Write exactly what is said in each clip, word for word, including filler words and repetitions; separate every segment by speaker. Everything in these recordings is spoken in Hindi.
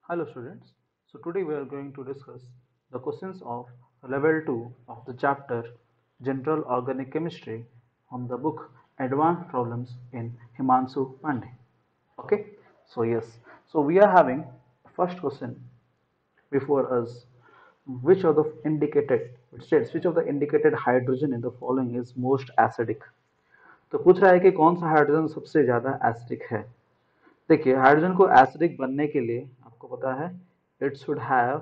Speaker 1: Hello students. So today we are going to discuss the questions of level two of the chapter General Organic Chemistry from the book Advanced Problems in Himanshu Pandey. Okay. So yes. So we are having first question before us. Which of the indicated it states which of the indicated hydrogen in the following is most acidic? तो पूछ रहा है कि कौन सा हाइड्रोजन सबसे ज्यादा एसिडिक है। देखिए हाइड्रोजन को एसिडिक बनने के लिए आपको पता है it should have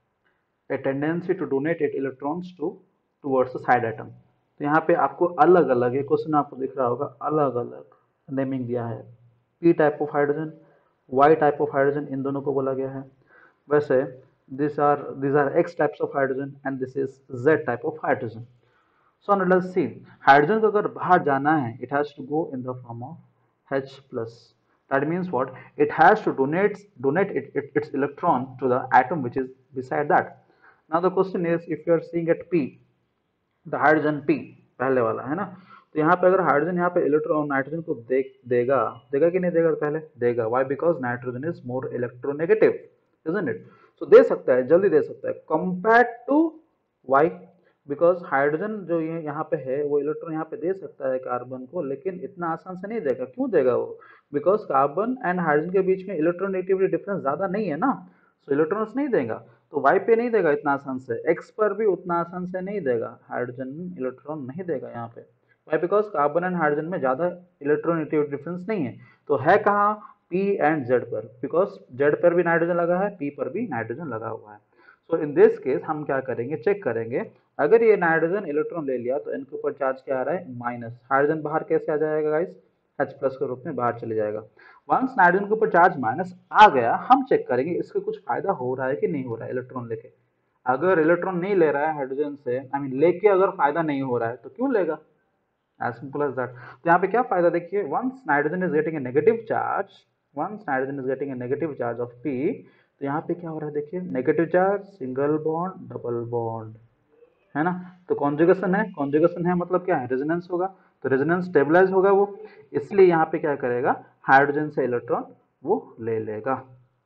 Speaker 1: a tendency to donate it electrons to towards the side atom. तो यहाँ पे आपको अलग अलग ये क्वेश्चन आपको दिख रहा होगा अलग अलग नेमिंग दिया है। P type of hydrogen, Y type of hydrogen, इन दोनों को बोला गया है। वैसे this are this are X types of hydrogen and this is Z type of hydrogen. So now let's see, hydrogen को अगर बाहर जाना है it has to go in the form of H plus. That means what? It has to donate donate it, it, its electron to the atom which is beside that. Now the question is, if you are seeing at P, the hydrogen P पहले वाला है ना, तो यहाँ पे अगर हाइड्रोजन यहाँ पे इलेक्ट्रॉन नाइट्रोजन को दे देगा देगा कि नहीं देगा? पहले देगा। Why? Because nitrogen is more electronegative, isn't it? So दे सकता है, जल्दी दे सकता है compared to Y, because hydrogen जो ये यहाँ पे है वो इलेक्ट्रॉन यहाँ पे दे सकता है कार्बन को, लेकिन इतना आसान से नहीं देगा। क्यों देगा वो? बिकॉज कार्बन एंड हाइड्रोजन के बीच में इलेक्ट्रोनेगेटिविटी डिफरेंस ज्यादा नहीं है ना, सो इलेक्ट्रॉन्स नहीं देगा। तो वाई पे नहीं देगा इतना आसान से, एक्स पर भी उतना आसान से नहीं देगा, हाइड्रोजन इलेक्ट्रॉन नहीं देगा यहाँ पे। Why? Because carbon and hydrogen में ज्यादा इलेक्ट्रोनेगेटिविटी डिफरेंस नहीं है। तो है कहाँ? पी एंड जेड पर, बिकॉज जेड पर भी नाइट्रोजन लगा है, पी पर भी नाइट्रोजन लगा हुआ है। सो इन दिस केस हम क्या करेंगे, चेक करेंगे। अगर ये नाइट्रोजन इलेक्ट्रॉन ले लिया तो इनके ऊपर चार्ज क्या आ रहा है? माइनस। हाइड्रोजन बाहर कैसे आ जाएगा गाइस? H प्लस के रूप में बाहर चले जाएगा। वंस नाइट्रोजन के ऊपर चार्ज माइनस आ गया, हम चेक करेंगे इसके कुछ फायदा हो रहा है कि नहीं हो रहा है इलेक्ट्रॉन लेके। अगर इलेक्ट्रॉन नहीं ले रहा है हाइड्रोजन से, आई मीन लेके अगर फायदा नहीं हो रहा है तो क्यों लेगा? As simple as that. तो यहाँ पे क्या फायदा देखिए, once nitrogen is getting a negative charge, once nitrogen is getting a negative charge of P, तो यहाँ पे क्या हो रहा है देखिए, negative charge, single bond, double bond, है ना। तो कॉन्जुगेशन है, कॉन्जुगेशन है मतलब क्या है? रेजोनेंस होगा, तो रेजोनेंस स्टेबलाइज होगा वो, इसलिए यहाँ पे क्या करेगा, हाइड्रोजन से इलेक्ट्रॉन वो ले लेगा।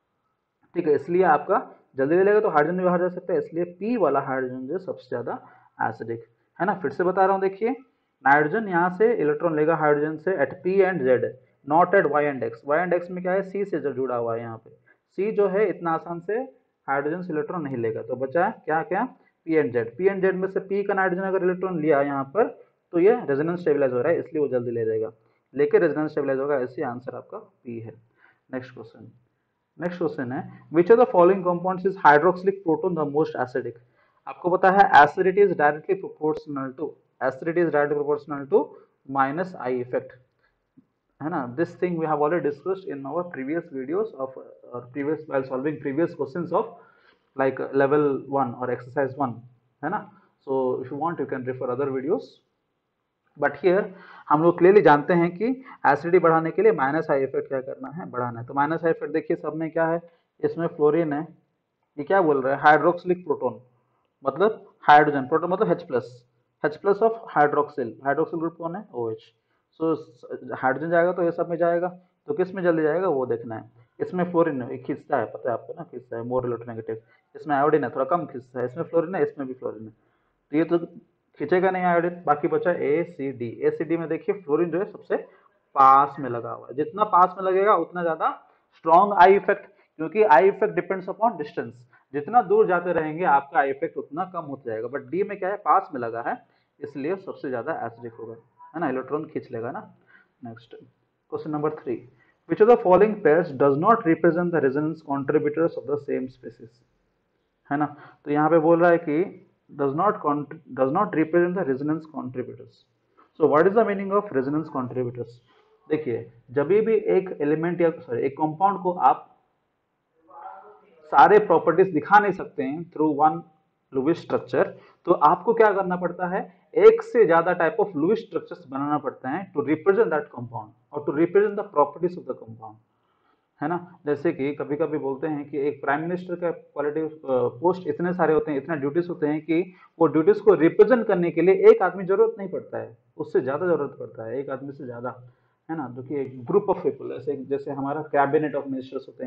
Speaker 1: ठीक है, इसलिए आपका जल्दी ले लेगा तो हाइड्रोजन भी बाहर जा सकता है, इसलिए पी वाला हाइड्रोजन जो सबसे ज्यादा एसिडिक है ना। फिर से बता रहा हूँ, देखिए नाइट्रोजन यहाँ से इलेक्ट्रॉन लेगा हाइड्रोजन से at P and Z, not at Y and X. Y and X में क्या है? सी से जो जुड़ा हुआ है, यहाँ पे सी जो है इतना आसान से हाइड्रोजन से इलेक्ट्रॉन नहीं लेगा। तो बचा है क्या क्या? P and Z. P and Z में से पी का नाइट्रोजन अगर इलेक्ट्रॉन लिया यहाँ पर तो ये रेजोनेंस स्टेबलाइज हो रहा है, इसलिए वो जल्दी ले जाएगा, लेके रेजोनेंस स्टेबलाइज होगा, इसलिए आंसर आपका पी है। नेक्स्ट क्वेश्चन नेक्स्ट क्वेश्चन है, which of the following compounds is hydroxylic proton the most acidic? आपको पता है acidity is directly proportional to acidity is directly proportional to minus I effect, है ना। This thing we have already discussed in our previous videos of previous while solving previous questions of like uh, level one or exercise one, है ना। so if you want you can refer other videos, but here हम लोग क्लियरली जानते हैं कि एसिडिटी बढ़ाने के लिए माइनस आई इफेक्ट क्या करना है? बढ़ाना है। तो माइनस आई इफेक्ट देखिए सब में क्या है, इसमें फ्लोरीन है, ये क्या बोल रहा है? हाइड्रोक्सिलिक प्रोटोन, मतलब हाइड्रोजन, प्रोटोन मतलब H plus, H plus of hydroxyl, hydroxyl group कौन है? OH। सो हाइड्रोजन जाएगा तो ये सब में जाएगा, तो किस में जल्दी जाएगा वो देखना है। इसमें फ्लोरीन है, खींचता है, पता है आपको ना, खींचता है, मोर इलेक्ट्रोनेगेटिव। इसमें आयोडीन है, थोड़ा कम खींचता है, इसमें फ्लोरीन है, इसमें भी फ्लोरीन है, तो ये तो खींचेगा नहीं आयोडीन। बाकी बचा ए सी डी। ए सी डी में देखिए फ्लोरीन जो है सबसे पास में लगा हुआ है, जितना पास में लगेगा उतना ज्यादा स्ट्रॉन्ग आई इफेक्ट, क्योंकि I effect depends upon distance, जितना दूर जाते रहेंगे आपका आई इफेक्ट उतना कम होता जाएगा। बट डी में क्या है, पास में लगा है, इसलिए सबसे ज्यादा एसिडिक होगा, है ना, इलेक्ट्रॉन खींच लेगा ना। Next question number three, which of the following pairs does not represent the resonance contributors of the same species, है ना। तो यहाँ पे बोल रहा है कि does not does not represent the resonance contributors. So what is the meaning of resonance contributors? देखिए जब भी एक एलिमेंट या सॉरी एक कंपाउंड को आप सारे प्रॉपर्टीज दिखा नहीं सकते हैं थ्रू वन लुईस स्ट्रक्चर, तो आपको क्या करना पड़ता है, एक से ज्यादा टाइप ऑफ लुईस स्ट्रक्चर्स बनाना पड़ता है टू रिप्रेजेंट दैट कंपाउंड और to represent the properties of the compound, है ना। जैसे कि कभी कभी बोलते हैं कि एक प्राइम मिनिस्टर का क्वालिटी पोस्ट इतने सारे होते हैं, इतने ड्यूटीज होते हैं कि वो ड्यूटीज को रिप्रेजेंट करने के लिए एक आदमी जरूरत नहीं पड़ता है, उससे ज्यादा जरूरत पड़ता है, एक आदमी से ज्यादा, है ना। जो कि एक ग्रुप ऑफ पीपल, ऐसे जैसे हमारा कैबिनेट ऑफ मिनिस्टर्स होते हैं,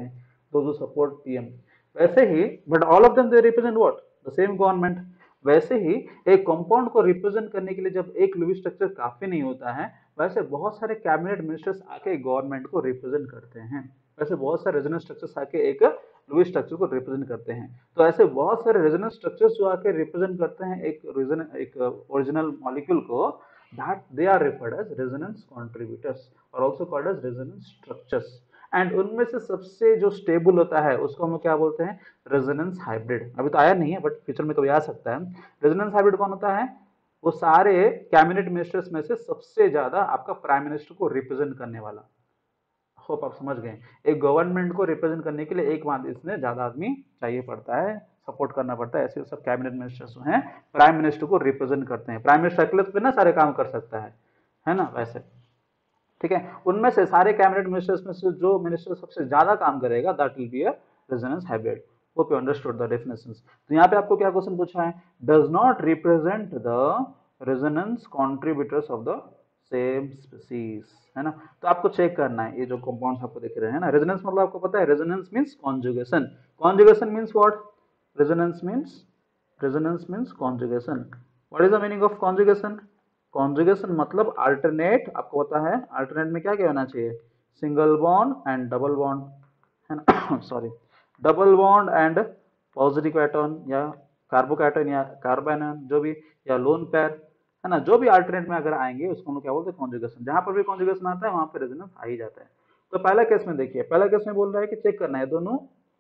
Speaker 1: those who support P M. वैसे ही but all of them they represent what? The same government. वैसे ही एक कंपाउंड को रिप्रेजेंट करने के लिए जब एक लुईस स्ट्रक्चर काफी नहीं होता है, वैसे बहुत सारे कैबिनेट मिनिस्टर्स आके गवर्नमेंट को रिप्रेजेंट करते हैं। वैसे बहुत सारे रीजनल स्ट्रक्चर्स आके एक लुईस स्ट्रक्चर को रिप्रेजेंट करते हैं। तो ऐसे बहुत सारे रीजनल स्ट्रक्चर्स जो आके रिप्रेजेंट करते हैं एक रीजन एक ओरिजिनल मॉलिक्यूल को, that they are referred as resonance contributors और also called as resonance structures। And उनमें से सबसे जो स्टेबल होता है उसको हम क्या बोलते हैं? Resonance hybrid. अभी तो आया नहीं है बट फ्यूचर में कभी आ सकता है। रेजोनेंस हाइब्रिड कौन होता है? वो सारे कैबिनेट मिनिस्टर्स में से सबसे ज्यादा आपका प्राइम मिनिस्टर को रिप्रेजेंट करने वाला। होप आप समझ गए। एक गवर्नमेंट को रिप्रेजेंट करने के लिए एक बात इसमें ज्यादा आदमी चाहिए पड़ता है, सपोर्ट करना पड़ता है। ऐसे सब कैबिनेट मिनिस्टर्स जो हैं प्राइम मिनिस्टर को रिप्रेजेंट करते हैं। प्राइम मिनिस्टर अकेले तो ना सारे काम कर सकता है, है ना? वैसे ठीक है, उनमें से सारे कैबिनेट मिनिस्टर्स में से जो मिनिस्टर सबसे ज्यादा काम करेगा that will be a resonance hybrid. Hope you understood the definitions. तो यहाँ पे आपको क्या क्वेश्चन पूछा है? Does not represent the resonance contributors of the same species, है ना? तो आपको चेक करना है ये जो कंपाउंड्स आपको दिख रहे हैं ना। रेजोनेंस मतलब आपको पता है, resonance means conjugation. Conjugation means what? Resonance means resonance means conjugation. What is the meaning of conjugation? Conjugation मतलब अल्टरनेट। आपको पता है अल्टरनेट में क्या क्या होना चाहिए? Single bond and double bond, है ना? Sorry, double bond and positive cation या कार्बोकैटोन या कार्बोनायन जो भी, या लोन पेयर, है ना? जो भी अल्टरनेट में अगर आएंगे उसको हम क्या बोलते हैं? कॉन्जुगेशन। जहां पर भी कॉन्जुगेशन आता है वहां पर रेजोनेंस आ ही जाता है। तो पहला केस में देखिए, पहला केस में बोल रहा है कि चेक करना है दोनों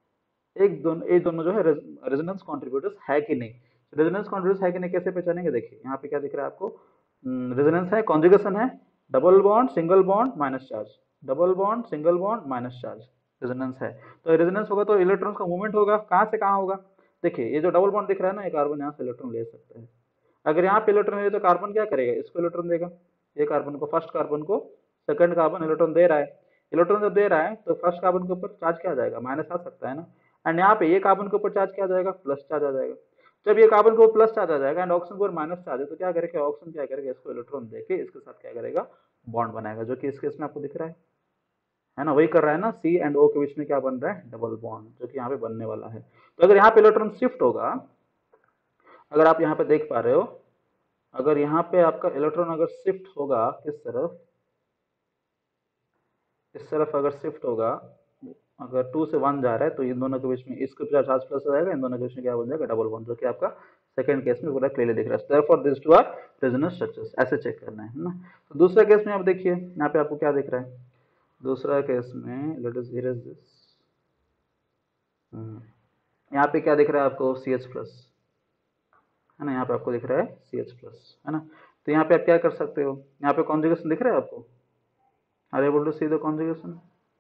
Speaker 1: एक दोनों ये दोनों जो है रेजोनेंस कॉन्ट्रीब्यूटर्स है कि नहीं। रेजोनेंस कॉन्ट्रीब्यूटर्स है कि नहीं कैसे पहचानेंगे? देखिए यहाँ पे क्या दिख रहा है आपको? रेजोनेंस है, कॉन्जुगेशन है, double bond single bond minus charge, double bond single bond minus charge, resonance है। तो रेजोनेंस होगा तो इलेक्ट्रॉन्स का मूवमेंट होगा। कहाँ से कहाँ होगा? देखिए ये जो डबल बॉन्ड दिख रहा है ना, ये कार्बन यहाँ से इलेक्ट्रॉन ले सकता है। अगर यहाँ पे इलेक्ट्रॉन ले तो कार्बन क्या करेगा? इसको इलेक्ट्रॉन देगा। ये कार्बन को, फर्स्ट कार्बन को सेकंड कार्बन इलेक्ट्रॉन दे रहा है। इलेक्ट्रॉन जब दे रहा है तो फर्स्ट कार्बन के ऊपर चार्ज क्या आ जाएगा? माइनस आ सकता है ना। एंड यहाँ पे ये कार्बन के ऊपर चार्ज क्या आ जाएगा? प्लस चार्ज आ जाएगा। जब ये कार्बन के ऊपर प्लस चार्ज आ जाएगा एंड ऑक्सीजन के ऊपर माइनस चार्ज है तो क्या करेगा? ऑक्सीजन क्या करेगा? इसको इलेक्ट्रॉन देके इसके साथ क्या करेगा? बॉन्ड बनाएगा, जो कि इस केस में आपको दिख रहा है है ना? वही कर रहा है ना। सी एंड ओ के बीच में क्या बन रहा है? डबल बॉन्ड, जो कि यहाँ पे बनने वाला है। तो अगर यहाँ पे इलेक्ट्रॉन शिफ्ट होगा, अगर आप यहाँ पे देख पा रहे हो, अगर यहाँ पे आपका इलेक्ट्रॉन अगर शिफ्ट होगा किस तरफ? इस तरफ अगर शिफ्ट होगा, अगर टू से वन जा रहा है तो इन दोनों के बीच में इसके चार्ज प्लस हो जाएगा, इन दोनों के बीच में क्या बन जाएगा? डबल बॉन्ड, जो कि आपका सेकंड केस में पूरा क्लियरली दिख रहा है। Therefore this two are resonance structures. ऐसे चेक करना है ना। तो दूसरा केस में आप देखिए यहाँ पे आपको क्या दिख रहा है? दूसरा केस में लेट अस इरेज दिस। यहाँ पे क्या दिख रहा है आपको? सी एच प्लस, है ना? यहाँ पे आपको दिख रहा है सी एच प्लस, है ना? तो यहाँ पे आप क्या कर सकते हो? यहाँ पे कॉन्जुगेशन दिख रहा है आपको? Are able to see the conjugation?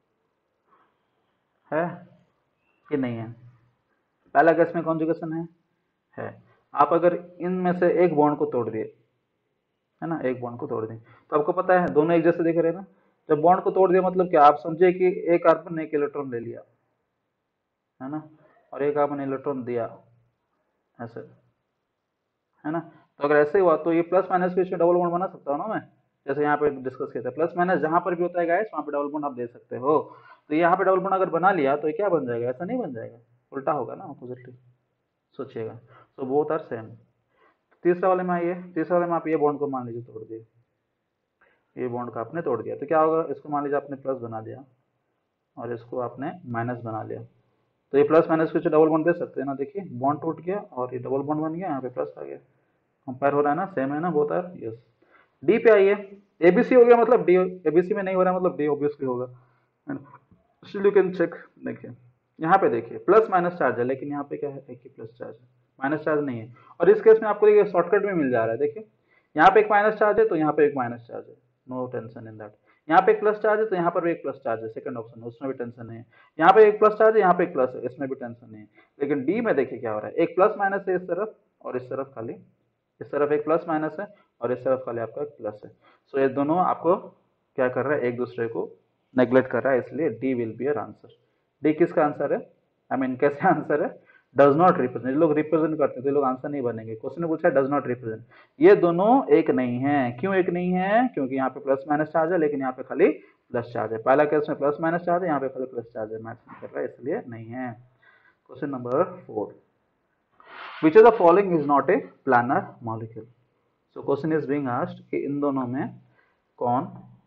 Speaker 1: है कि नहीं है? पहला केस में कॉन्जुगेशन है है आप अगर इनमें से एक बॉन्ड को तोड़ दिए, है ना, एक बॉन्ड को तोड़ दिए तो आपको पता है दोनों एक जैसे दिख रहे हैं ना। जब बॉन्ड को तोड़ दिया मतलब क्या? आप समझिए कि एक कार्बन ने एक इलेक्ट्रॉन ले लिया, है ना, और एक कार्बन ने इलेक्ट्रॉन दिया, ऐसे, है ना? तो अगर ऐसे हुआ तो ये प्लस माइनस के बीच में डबल बॉन्ड बना सकता हूँ ना मैं, जैसे यहाँ पे डिस्कस किया था। प्लस माइनस जहां पर भी होता है गाइस वहां पे डबल बॉन्ड आप दे सकते हो। तो यहाँ पे डबल बॉन्ड अगर बना लिया तो ये क्या बन जाएगा? ऐसा नहीं बन जाएगा, उल्टा होगा ना, अपोजिटली सोचिएगा। So both are same. तीसरा वाले में आइए, तीसरा वाले में आप ये बॉन्ड को मान लीजिए तोड़ दिए, ये बॉन्ड का आपने तोड़ दिया तो क्या होगा? इसको मान लीजिए आपने प्लस बना दिया और इसको आपने माइनस बना लिया, तो ये प्लस माइनस के डबल बॉन्ड दे सकते हैं ना। देखिए बॉन्ड टूट गया और ये डबल बॉन्ड बन गया, यहाँ पे प्लस आ गया, कंपेयर हो रहा है ना, सेम है ना, बोथ आर यस। डी पे आइए, एबीसी हो गया मतलब डी, एबीसी में नहीं हो रहा मतलब डी ऑब्वियसली होगा। And still you can check. देखिए यहाँ पे देखिए प्लस माइनस चार्ज है, लेकिन यहाँ पे क्या है? एक ही प्लस चार्ज है, माइनस चार्ज नहीं है। और इस केस में आपको देखिए शॉर्टकट में मिल जा रहा है। देखिए यहाँ पे एक माइनस चार्ज है तो यहाँ पे एक माइनस चार्ज है, नो टेंशन इन दैट। यहाँ पे एक प्लस चार्ज है तो यहाँ पर भी एक प्लस चार्ज है, सेकंड ऑप्शन, उसमें भी टेंशन नहीं है। यहाँ पे एक प्लस चार्ज है, यहाँ पे एक प्लस है, इसमें भी टेंशन नहीं है। लेकिन डी में देखिए क्या हो रहा है? एक प्लस माइनस है इस तरफ और इस तरफ खाली, इस तरफ एक प्लस माइनस है और इस तरफ खाली आपका एक प्लस है। सो ये दोनों आपको क्या कर रहा है? एक दूसरे को नेग्लेक्ट कर रहा है, इसलिए D will be your answer. D किसका आंसर है? आई मीन कैसे आंसर है? Does not represent. लोग रिप्रेजेंट करते हैं तो लोग आंसर नहीं बनेंगे। क्वेश्चन ने पूछा है डज नॉट रिप्रेजेंट, ये दोनों एक नहीं है। क्यों एक नहीं है? क्योंकि यहाँ पे प्लस माइनस चार्ज है लेकिन यहाँ पे खाली प्लस चार्ज है। पहला केस में प्लस माइनस चार्ज है, यहाँ पे खाली प्लस चार्ज है, मैच नहीं कर रहा है इसलिए नहीं है। Question number four, which of the following is not a planar molecule. So question is being asked कि इन दोनों में कौन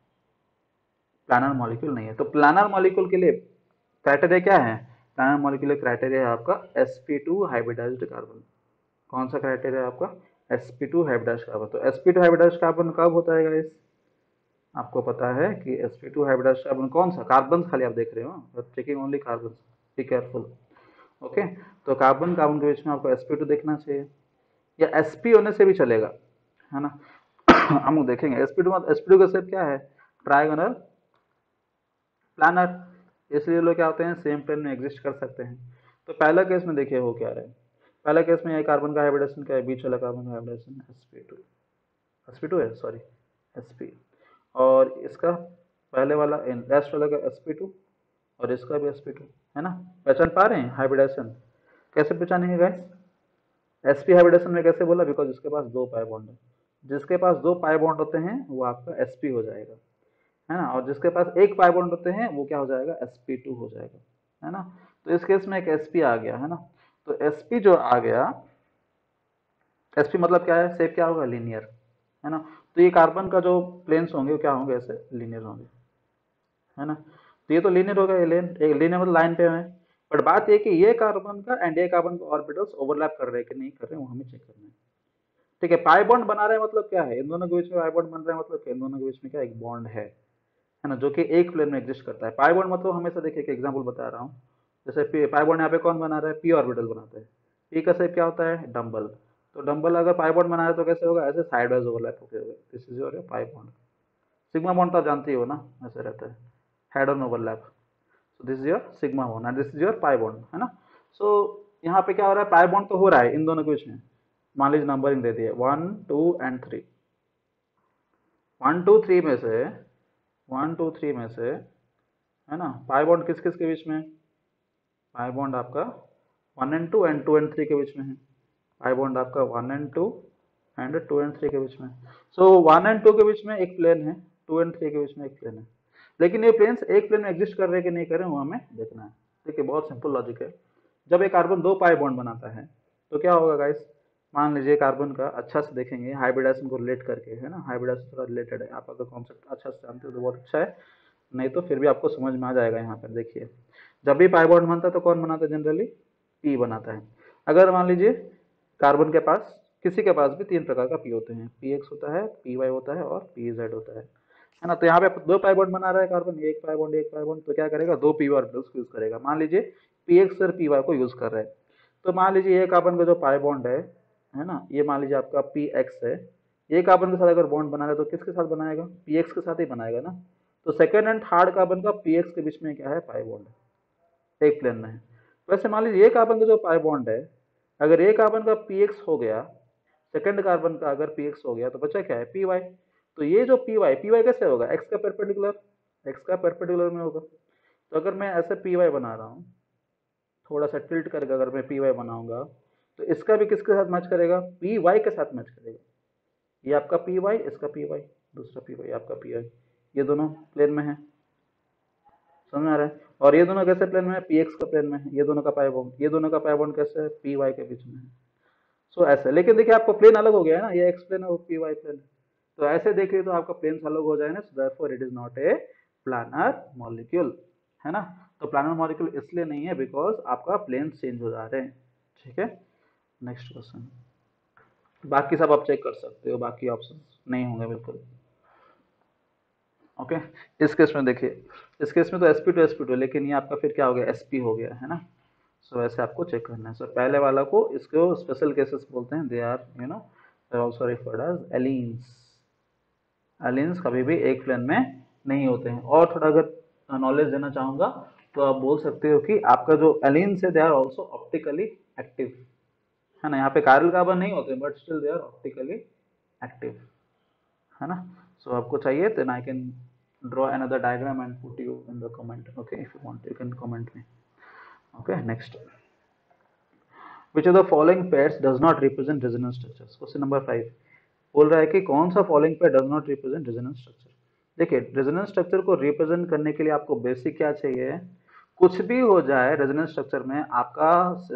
Speaker 1: प्लानर मॉलिक्यूल नहीं है। तो प्लानर मॉलिक्यूल के लिए क्राइटेरिया क्या है? प्लानर मॉलिक्यूल के क्राइटेरिया है आपका S P two hybridized carbon. कौन सा क्राइटेरिया है आपका? S P two hybridized carbon. तो S P two hybridized carbon कब होता है गाइस? आपको पता है कि S P two hybridized carbon कौन सा? कार्बन खाली आप देख रहे हो, checking only carbon, be careful. Okay, तो कार्बन कार्बन के बीच में आपको एस पी टू देखना चाहिए, या एस पी होने से भी चलेगा, है ना। हम लोग देखेंगे एस पी टू मतलब एस पी टू का शेप क्या है? ट्रायगोनल प्लानर, इसलिए लोग क्या होते हैं, सेम प्लेन में एग्जिस्ट कर सकते हैं। तो पहला केस में देखिए हो क्या रहा है। पहला केस में ये कार्बन का हाइब्रिडेशन क्या है? बीच वाला कार्बन का hybridization S P two, S P two है, सॉरी एस पी, और इसका पहले वाला लास्ट वाला का एस पी टू, और इसका भी एस पी टू, है ना। पहचान पा रहे हैं हाइब्रिडेशन? कैसे पहचानेंगे गाइस? एस पी हाइब्रिडेशन में कैसे बोला? बिकॉज इसके पास दो पाई बॉन्ड है, जिसके पास दो पाई बॉन्ड होते हैं वो आपका एस पी हो जाएगा, है ना, और जिसके पास एक पाई बॉन्ड होते हैं वो क्या हो जाएगा? एस पी टू हो जाएगा, है ना। तो इस केस में एक एस पी आ गया, है ना। तो एस पी जो आ गया, एस पी मतलब क्या है? शेप क्या होगा? लीनियर, है ना। तो ये कार्बन का जो प्लेन्स होंगे वो क्या होंगे? ऐसे लीनियर होंगे, है ना। तो ये तो लीनियर होगा, ये लेन एक लीनियर मतलब लाइन पे है। बट बात ये कि ये कार्बन का एंड ये कार्बन का ऑर्बिटल्स ओवरलैप कर रहे हैं कि नहीं कर रहे हैं, वो हमें चेक करना है। ठीक है, पाई बॉन्ड बना रहे हैं मतलब क्या है? इन दोनों के बीच में पाई बॉन्ड बन रहे हैं मतलब क्या? इन दोनों के बीच में क्या एक बॉन्ड है, है ना, जो कि एक प्लेन में एग्जिस्ट करता है। पाई बॉन्ड मतलब हमेशा देखिए एक एग्जांपल बता रहा हूँ, जैसे पाई बॉन्ड यहाँ पे कौन बना रहा है? पी ऑर्बिटल बनाता है। पी का शेप क्या होता है? डम्बल। तो डम्बल अगर पाई बॉन्ड बना रहा है तो कैसे होगा? ऐसे साइडवाइज ओवरलैप होकर होगा। This is your pi bond. Sigma bond तो आप जानते ही हो ना, ऐसे रहता है, head on overlap. So this is your sigma bond and this is your pi bond, है ना। सो यहाँ पे क्या हो रहा है? पाई बॉन्ड तो हो रहा है इन दोनों के बीच में। मान लीजिए नंबरिंग दे दिए one two and three, one two three में से वन टू थ्री में से, है ना, पाई बॉन्ड किस किस के बीच में? पाई बॉन्ड आपका one and two and two and three के बीच में है। पाई बॉन्ड आपका one and two and two and three के बीच में। सो वन एंड टू के बीच में एक प्लेन है, टू एंड थ्री के बीच में एक प्लेन है। लेकिन ये प्लेन्स एक प्लेन में एग्जिस्ट कर रहे हैं कि नहीं कर रहे हैं वो हमें देखना है। देखिए बहुत सिंपल लॉजिक है। जब एक कार्बन दो पाई बॉन्ड बनाता है तो क्या होगा गाइस? मान लीजिए कार्बन का अच्छा से देखेंगे हाइब्रिडाइजेशन को रिलेट करके, है ना, हाइब्रिडाइजेशन थोड़ा रिलेटेड है, आप अगर कॉन्सेप्ट अच्छा से जानते हो तो बहुत अच्छा है, नहीं तो फिर भी आपको समझ में आ जाएगा। यहाँ पर देखिए जब भी पाई बॉन्ड बनता है तो कौन बनाता है? जनरली पी बनाता है। अगर मान लीजिए कार्बन के पास, किसी के पास भी तीन प्रकार का पी होते हैं, पी एक्स होता है, पी वाई होता है और पी जेड होता है है ना। तो यहाँ पे दो पाई बॉन्ड बना रहा है कार्बन, एक पाई बॉन्ड एक पाई बॉन्ड, तो क्या करेगा? दो पी ऑर्बिटल्स यूज करेगा। मान लीजिए पी एक्स और पी वाई को यूज कर रहा है, तो मान लीजिए ये कार्बन का जो पाई बॉन्ड है है ना, ये मान लीजिए आपका पी एक्स है, ये कार्बन के साथ अगर बॉन्ड बना रहा है तो किसके साथ बनाएगा? पी एक्स के साथ ही बनाएगा ना। तो सेकेंड एंड थर्ड कार्बन का पी एक्स के बीच में क्या है? पाई बॉन्ड है, एक प्लेन में है। वैसे मान लीजिए ये कार्बन का जो पाई बॉन्ड है, अगर ये कार्बन का पी एक्स हो गया, सेकंड कार्बन का अगर पी एक्स हो गया, तो बचा क्या है? P Y. तो ये जो पी वाई, पी वाई कैसे होगा? एक्स का परपेंडिकुलर, एक्स का परपेंडिकुलर में होगा। तो अगर मैं ऐसे पी वाई बना रहा हूँ, थोड़ा सा टिल्ट करके अगर मैं पी वाई बनाऊंगा, तो इसका भी किसके साथ मैच करेगा? पी वाई के साथ मैच करेगा। ये आपका पी वाई, इसका पी वाई, दूसरा पी वाई, आपका पी वाई, ये दोनों प्लेन में है, समझ में आ रहा है। और ये दोनों कैसे प्लेन में है? पी एक्स का प्लेन में है। ये दोनों का पाई बॉन्ड, ये दोनों का पाई बॉन्ड कैसे है? पी वाई के बीच में है। सो so, ऐसे, लेकिन देखिए आपको प्लेन अलग हो गया है ना, ये एक्स प्लेन है वो पी वाई प्लेन है। तो ऐसे देखिए तो आपका प्लेन अलग हो जाएगा, so therefore it is not a planar molecule, है ना। तो प्लानर मॉलिक्यूल इसलिए नहीं है बिकॉज आपका प्लेन चेंज हो जा रहे हैं। ठीक है, नेक्स्ट क्वेश्चन। बाकी सब आप चेक कर सकते हो, बाकी ऑप्शन नहीं होंगे बिल्कुल। ओके, इस केस में देखिए, इस केस में तो S P two S P two, लेकिन ये आपका फिर क्या हो गया? एस पी हो गया, है ना। सो so, ऐसे आपको चेक करना है। सो so, पहले वाला को, इसको स्पेशल केसेस बोलते हैं, they are you know they are also referred as allenes. Allenes कभी भी एक प्लेन में नहीं होते हैं। और थोड़ा अगर नॉलेज देना चाहूंगा तो आप बोल सकते हो कि आपका जो एलीन्स है they are also optically active, है ना। यहाँ पे कायरल कार्बन नहीं होते but still they are optically active, है ना। सो so, आपको चाहिए तो I can draw another diagram and put you in the comment. Okay, if you want you can comment me. Okay, next, which of the following pairs does not represent resonance structures? Question number five बोल रहा है कि कौन सा following pair does not represent resonance structure. देखिए रेजोनेंस स्ट्रक्चर को रिप्रेजेंट करने के लिए आपको बेसिक क्या चाहिए, कुछ भी हो जाए रेजोनेंस स्ट्रक्चर में आपका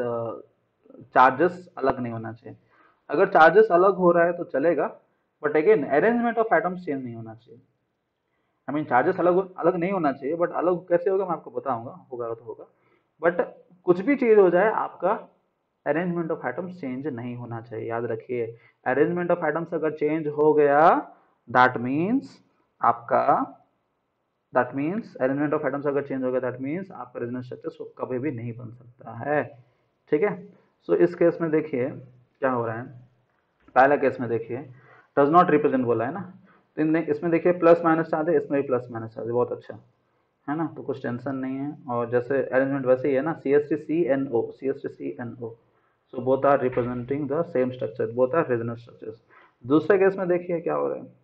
Speaker 1: चार्जेस अलग नहीं होना चाहिए। अगर चार्जेस अलग हो रहा है तो चलेगा, but again arrangement of atoms change नहीं होना चाहिए। आई मीन चार्जेस अलग अलग नहीं होना चाहिए, बट अलग कैसे होगा मैं आपको बताऊंगा, होगा तो होगा, बट कुछ भी चीज हो जाए आपका अरेंजमेंट ऑफ एटम्स चेंज नहीं होना चाहिए। याद रखिए, अरेंजमेंट ऑफ एटम्स अगर चेंज हो गया दैट मीन्स आपका that means arrangement of atoms अगर चेंज हो गया दैट मीन्स आपका रेजोनेंस स्ट्रक्चर कभी भी नहीं बन सकता है। ठीक है, सो so, इस केस में देखिए क्या हो रहा है, पहला केस में देखिए डज नॉट रिप्रेजेंट बोला है ना, तो इसमें देखिए प्लस माइनस चार्ज है, इसमें भी प्लस माइनस चार्ज है, बहुत अच्छा है ना, तो कुछ टेंशन नहीं है। और जैसे अरेंजमेंट वैसे ही है ना, C S T C N O, C S T C N O, so both are representing the same structure, both are resonance structures. दूसरे केस में देखिए क्या हो रहा है,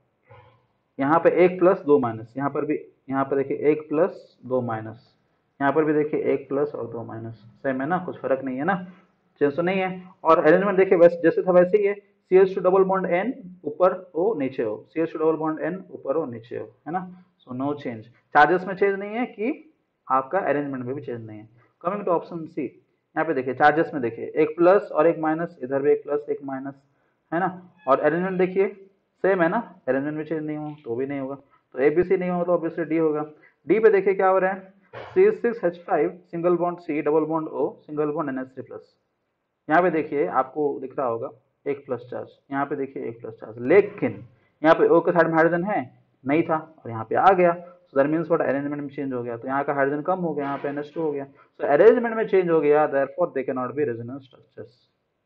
Speaker 1: यहाँ पे एक प्लस दो माइनस, यहाँ पर भी, यहाँ पर देखिए एक प्लस दो माइनस, यहाँ पर भी देखिए एक प्लस और दो माइनस, सेम है ना, कुछ फर्क नहीं है ना, चेंज तो नहीं है। और अरेंजमेंट देखिए वैसे जैसे था वैसे ही है, C H two double bond N ऊपर ओ नीचे हो, C H two double bond N ऊपर ओ नीचे हो, है ना, सो नो चेंज। चार्जेस में चेंज नहीं है कि आपका अरेंजमेंट में भी चेंज नहीं है। कमिंग टू ऑप्शन सी, यहाँ पे देखिए चार्जेस में देखिए एक प्लस और एक माइनस, इधर भी एक प्लस एक माइनस, है ना, और अरेंजमेंट देखिए सेम है ना, अरेंजमेंट में चेंज नहीं हो तो भी नहीं होगा, तो ए बी सी नहीं होगा तो ऑब्वियसली डी होगा। डी पे देखिए क्या हो रहा है, C six H five single bond C double bond O single bond N H three plus, यहाँ पे देखिए आपको दिख रहा होगा एक प्लस चार्ज, यहाँ पे देखिए एक प्लस चार्ज, लेकिन यहाँ पे ओ के साइड में हाइड्रोजन है नहीं था और यहाँ पे आ गया, so that means what, arrangement में चेंज हो गया, तो यहाँ का हाइड्रोजन कम हो गया, यहाँ पे एन एच टू हो गया, सो अरेंजमेंट में चेंज हो गया, therefore they can not be resonance structures.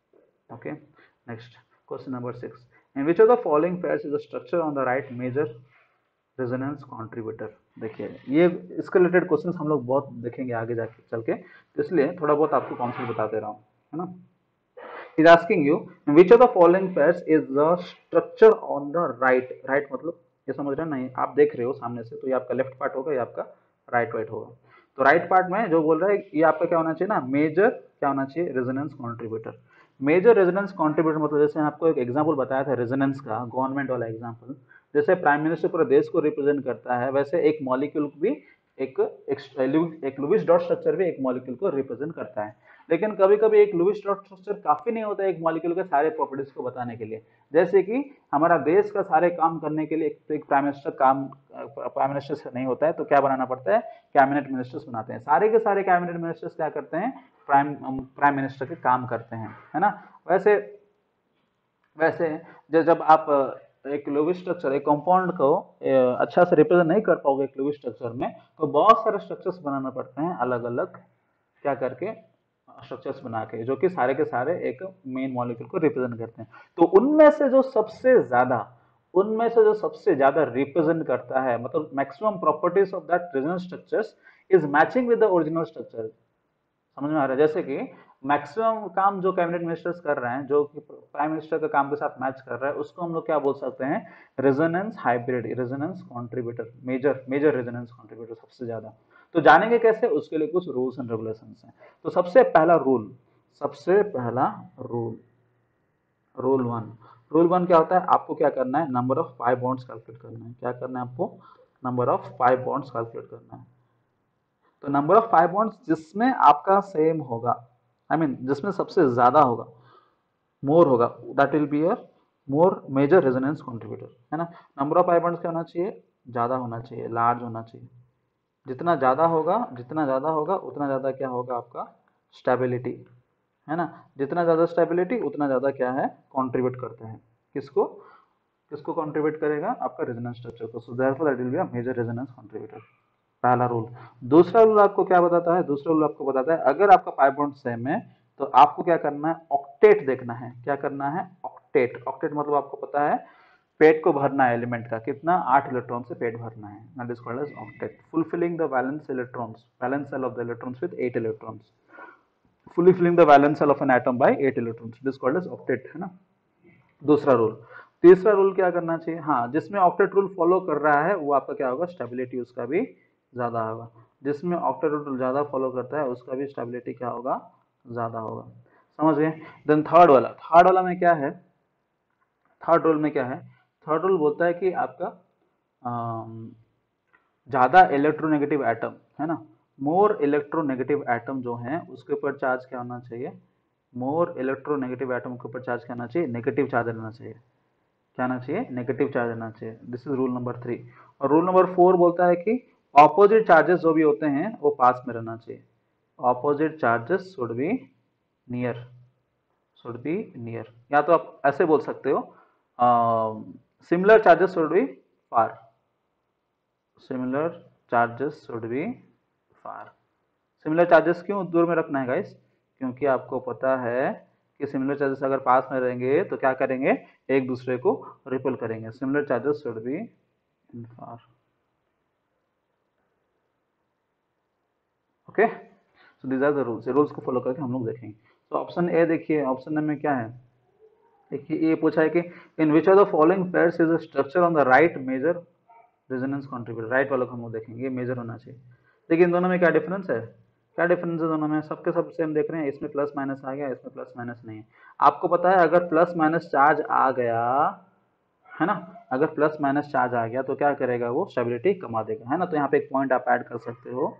Speaker 1: Okay, next question number six. In which of the following pairs is the structure on the right major resonance contributor? देखिए ये इसके रिलेटेड क्वेश्चंस हम लोग बहुत देखेंगे आगे जाके चल के, तो इसलिए थोड़ा बहुत आपको कॉन्सेप्ट बता दे रहा हूँ, है ना। He is asking you in which of the following pairs is the structure on the right, right मतलब ये समझ रहे हैं नहीं, आप देख रहे हो सामने से, तो ये आपका लेफ्ट पार्ट होगा, ये आपका राइट राइट होगा। तो राइट पार्ट में जो बोल रहा है ये आपका क्या होना चाहिए ना, मेजर क्या होना चाहिए, resonance contributor. Major resonance contributor मतलब जैसे आपको एक एग्जांपल बताया था रेजोनेंस का, गवर्नमेंट वाला एग्जांपल, जैसे प्राइम मिनिस्टर पूरे देश को रिप्रेजेंट करता है, वैसे एक मॉलिक्यूल भी एक एक लुईस डॉट स्ट्रक्चर भी एक मॉलिक्यूल को रिप्रेजेंट करता है। लेकिन कभी कभी एक लुईस डॉट स्ट्रक्चर काफी नहीं होता है एक मॉलिक्यूल के सारे प्रॉपर्टीज को बताने के लिए, जैसे कि हमारा देश का सारे काम करने के लिए एक, एक प्राइम मिनिस्टर काम प्राइम मिनिस्टर से नहीं होता है, तो क्या बनाना पड़ता है, कैबिनेट मिनिस्टर्स बनाते हैं, सारे के सारे कैबिनेट मिनिस्टर्स क्या करते हैं, प्राइम प्राइम मिनिस्टर के काम करते हैं, है ना। वैसे वैसे जब आप एक लुईस स्ट्रक्चर एक कंपाउंड को अच्छा से रिप्रेजेंट नहीं कर पाओगे एक लुईस स्ट्रक्चर में, तो बहुत सारे स्ट्रक्चर्स बनाना पड़ते हैं अलग अलग क्या करके, स्ट्रक्चर्स बना के, जो कि सारे के सारे एक मेन मॉलिक्यूल को रिप्रेजेंट करते हैं। तो उनमें से जो सबसे ज्यादा उनमें से जो सबसे ज्यादा रिप्रेजेंट करता है, मतलब maximum properties of that resonance structures is matching with the original structure. समझ में आ रहा है, जैसे कि मैक्सिमम काम जो कैबिनेट मिनिस्टर्स कर रहे हैं, जो कि प्राइम मिनिस्टर के काम के साथ मैच कर रहा है, उसको हम लोग क्या बोल सकते हैं, resonance hybrid, resonance contributor, major major resonance contributor सबसे ज्यादा। तो जानेंगे कैसे, उसके लिए कुछ रूल्स एंड रेगुलेशंस हैं। तो सबसे पहला रूल सबसे पहला rule rule one rule one क्या होता है, आपको क्या करना है, number of five bonds calculate करना है। क्या करना है आपको, number of five bonds calculate करना है। तो नंबर ऑफ फाइव बॉन्ड्स जिसमें आपका सेम होगा, आई I मीन mean, जिसमें सबसे ज्यादा होगा, मोर होगा, that will be a more major resonance contributor, है ना। नंबर ऑफ फाइव बॉन्ड्स क्या होना चाहिए, ज्यादा होना चाहिए, लार्ज होना चाहिए। जितना ज्यादा होगा जितना ज्यादा होगा उतना ज्यादा क्या होगा आपका स्टेबिलिटी, है ना। जितना ज्यादा स्टेबिलिटी उतना ज्यादा क्या है, कंट्रीब्यूट करते हैं किसको, किसको कंट्रीब्यूट करेगा, आपका रेजोनेंस स्ट्रक्चर को। So therefore that will be a major resonance contributor, पहला रूल। दूसरा रूल आपको क्या बताता है, दूसरा रूल आपको बताता है अगर आपका पाई बॉन्ड सेम है तो आपको क्या करना है, ऑक्टेट देखना है। क्या करना है, ऑक्टेट। ऑक्टेट मतलब आपको पता है पेट को भरना है, एलिमेंट का कितना, आठ इलेक्ट्रॉन से पेट भरना है, that is called as octet. Fulfilling the valence electrons, valence shell of the electrons with eight electrons, fully filling the valence shell of an atom by eight electrons, it is called as octet, है ना, दूसरा रूल। तीसरा रूल क्या करना चाहिए, हाँ जिसमें ऑक्टेट रूल फॉलो कर रहा है वो आपका क्या होगा, स्टेबिलिटी उसका भी ज्यादा होगा। जिसमें ऑक्टेट रूल ज्यादा फॉलो करता है उसका भी स्टेबिलिटी क्या होगा, ज्यादा होगा। समझ गए। देन थर्ड वाला थर्ड वाला में क्या है, थर्ड रूल में क्या है, थर्ड रूल बोलता है कि आपका ज़्यादा इलेक्ट्रोनेगेटिव एटम है ना, मोर इलेक्ट्रोनेगेटिव एटम जो है उसके ऊपर चार्ज क्या होना चाहिए, मोर इलेक्ट्रोनेगेटिव एटम के ऊपर चार्ज क्या होना चाहिए, नेगेटिव चार्ज रहना चाहिए। क्या आना चाहिए, नेगेटिव चार्ज आना चाहिए। This is rule number three. और रूल नंबर फोर बोलता है कि ऑपोजिट चार्जेस जो भी होते हैं वो पास में रहना चाहिए। Opposite charges should be near, should be near, या तो आप ऐसे बोल सकते हो similar charges should be far, similar charges should be far. Similar charges क्यों दूर में रखना है गाइस, क्योंकि आपको पता है कि सिमिलर चार्जेस अगर पास में रहेंगे तो क्या करेंगे, एक दूसरे को रिपल करेंगे। Similar charges should be in far. Okay, so these are the rules, rules को फॉलो करके हम लोग देखेंगे। तो ऑप्शन ए देखिए, ऑप्शन ए में क्या है, देखिए ये पूछा है कि in which of the following pairs is a structure on the right major resonance contributor. Right वाला को हम लोग देखेंगे, ये मेजर होना चाहिए। देखिए इन दोनों में क्या डिफरेंस है, क्या डिफरेंस है दोनों में, सबके सब सेम देख रहे हैं, इसमें प्लस माइनस आ गया, इसमें प्लस माइनस नहीं है। आपको पता है अगर प्लस माइनस चार्ज आ गया है ना, अगर प्लस माइनस चार्ज आ गया तो क्या करेगा, वो स्टेबिलिटी कमा देगा, है ना। तो यहाँ पे एक पॉइंट आप ऐड कर सकते हो,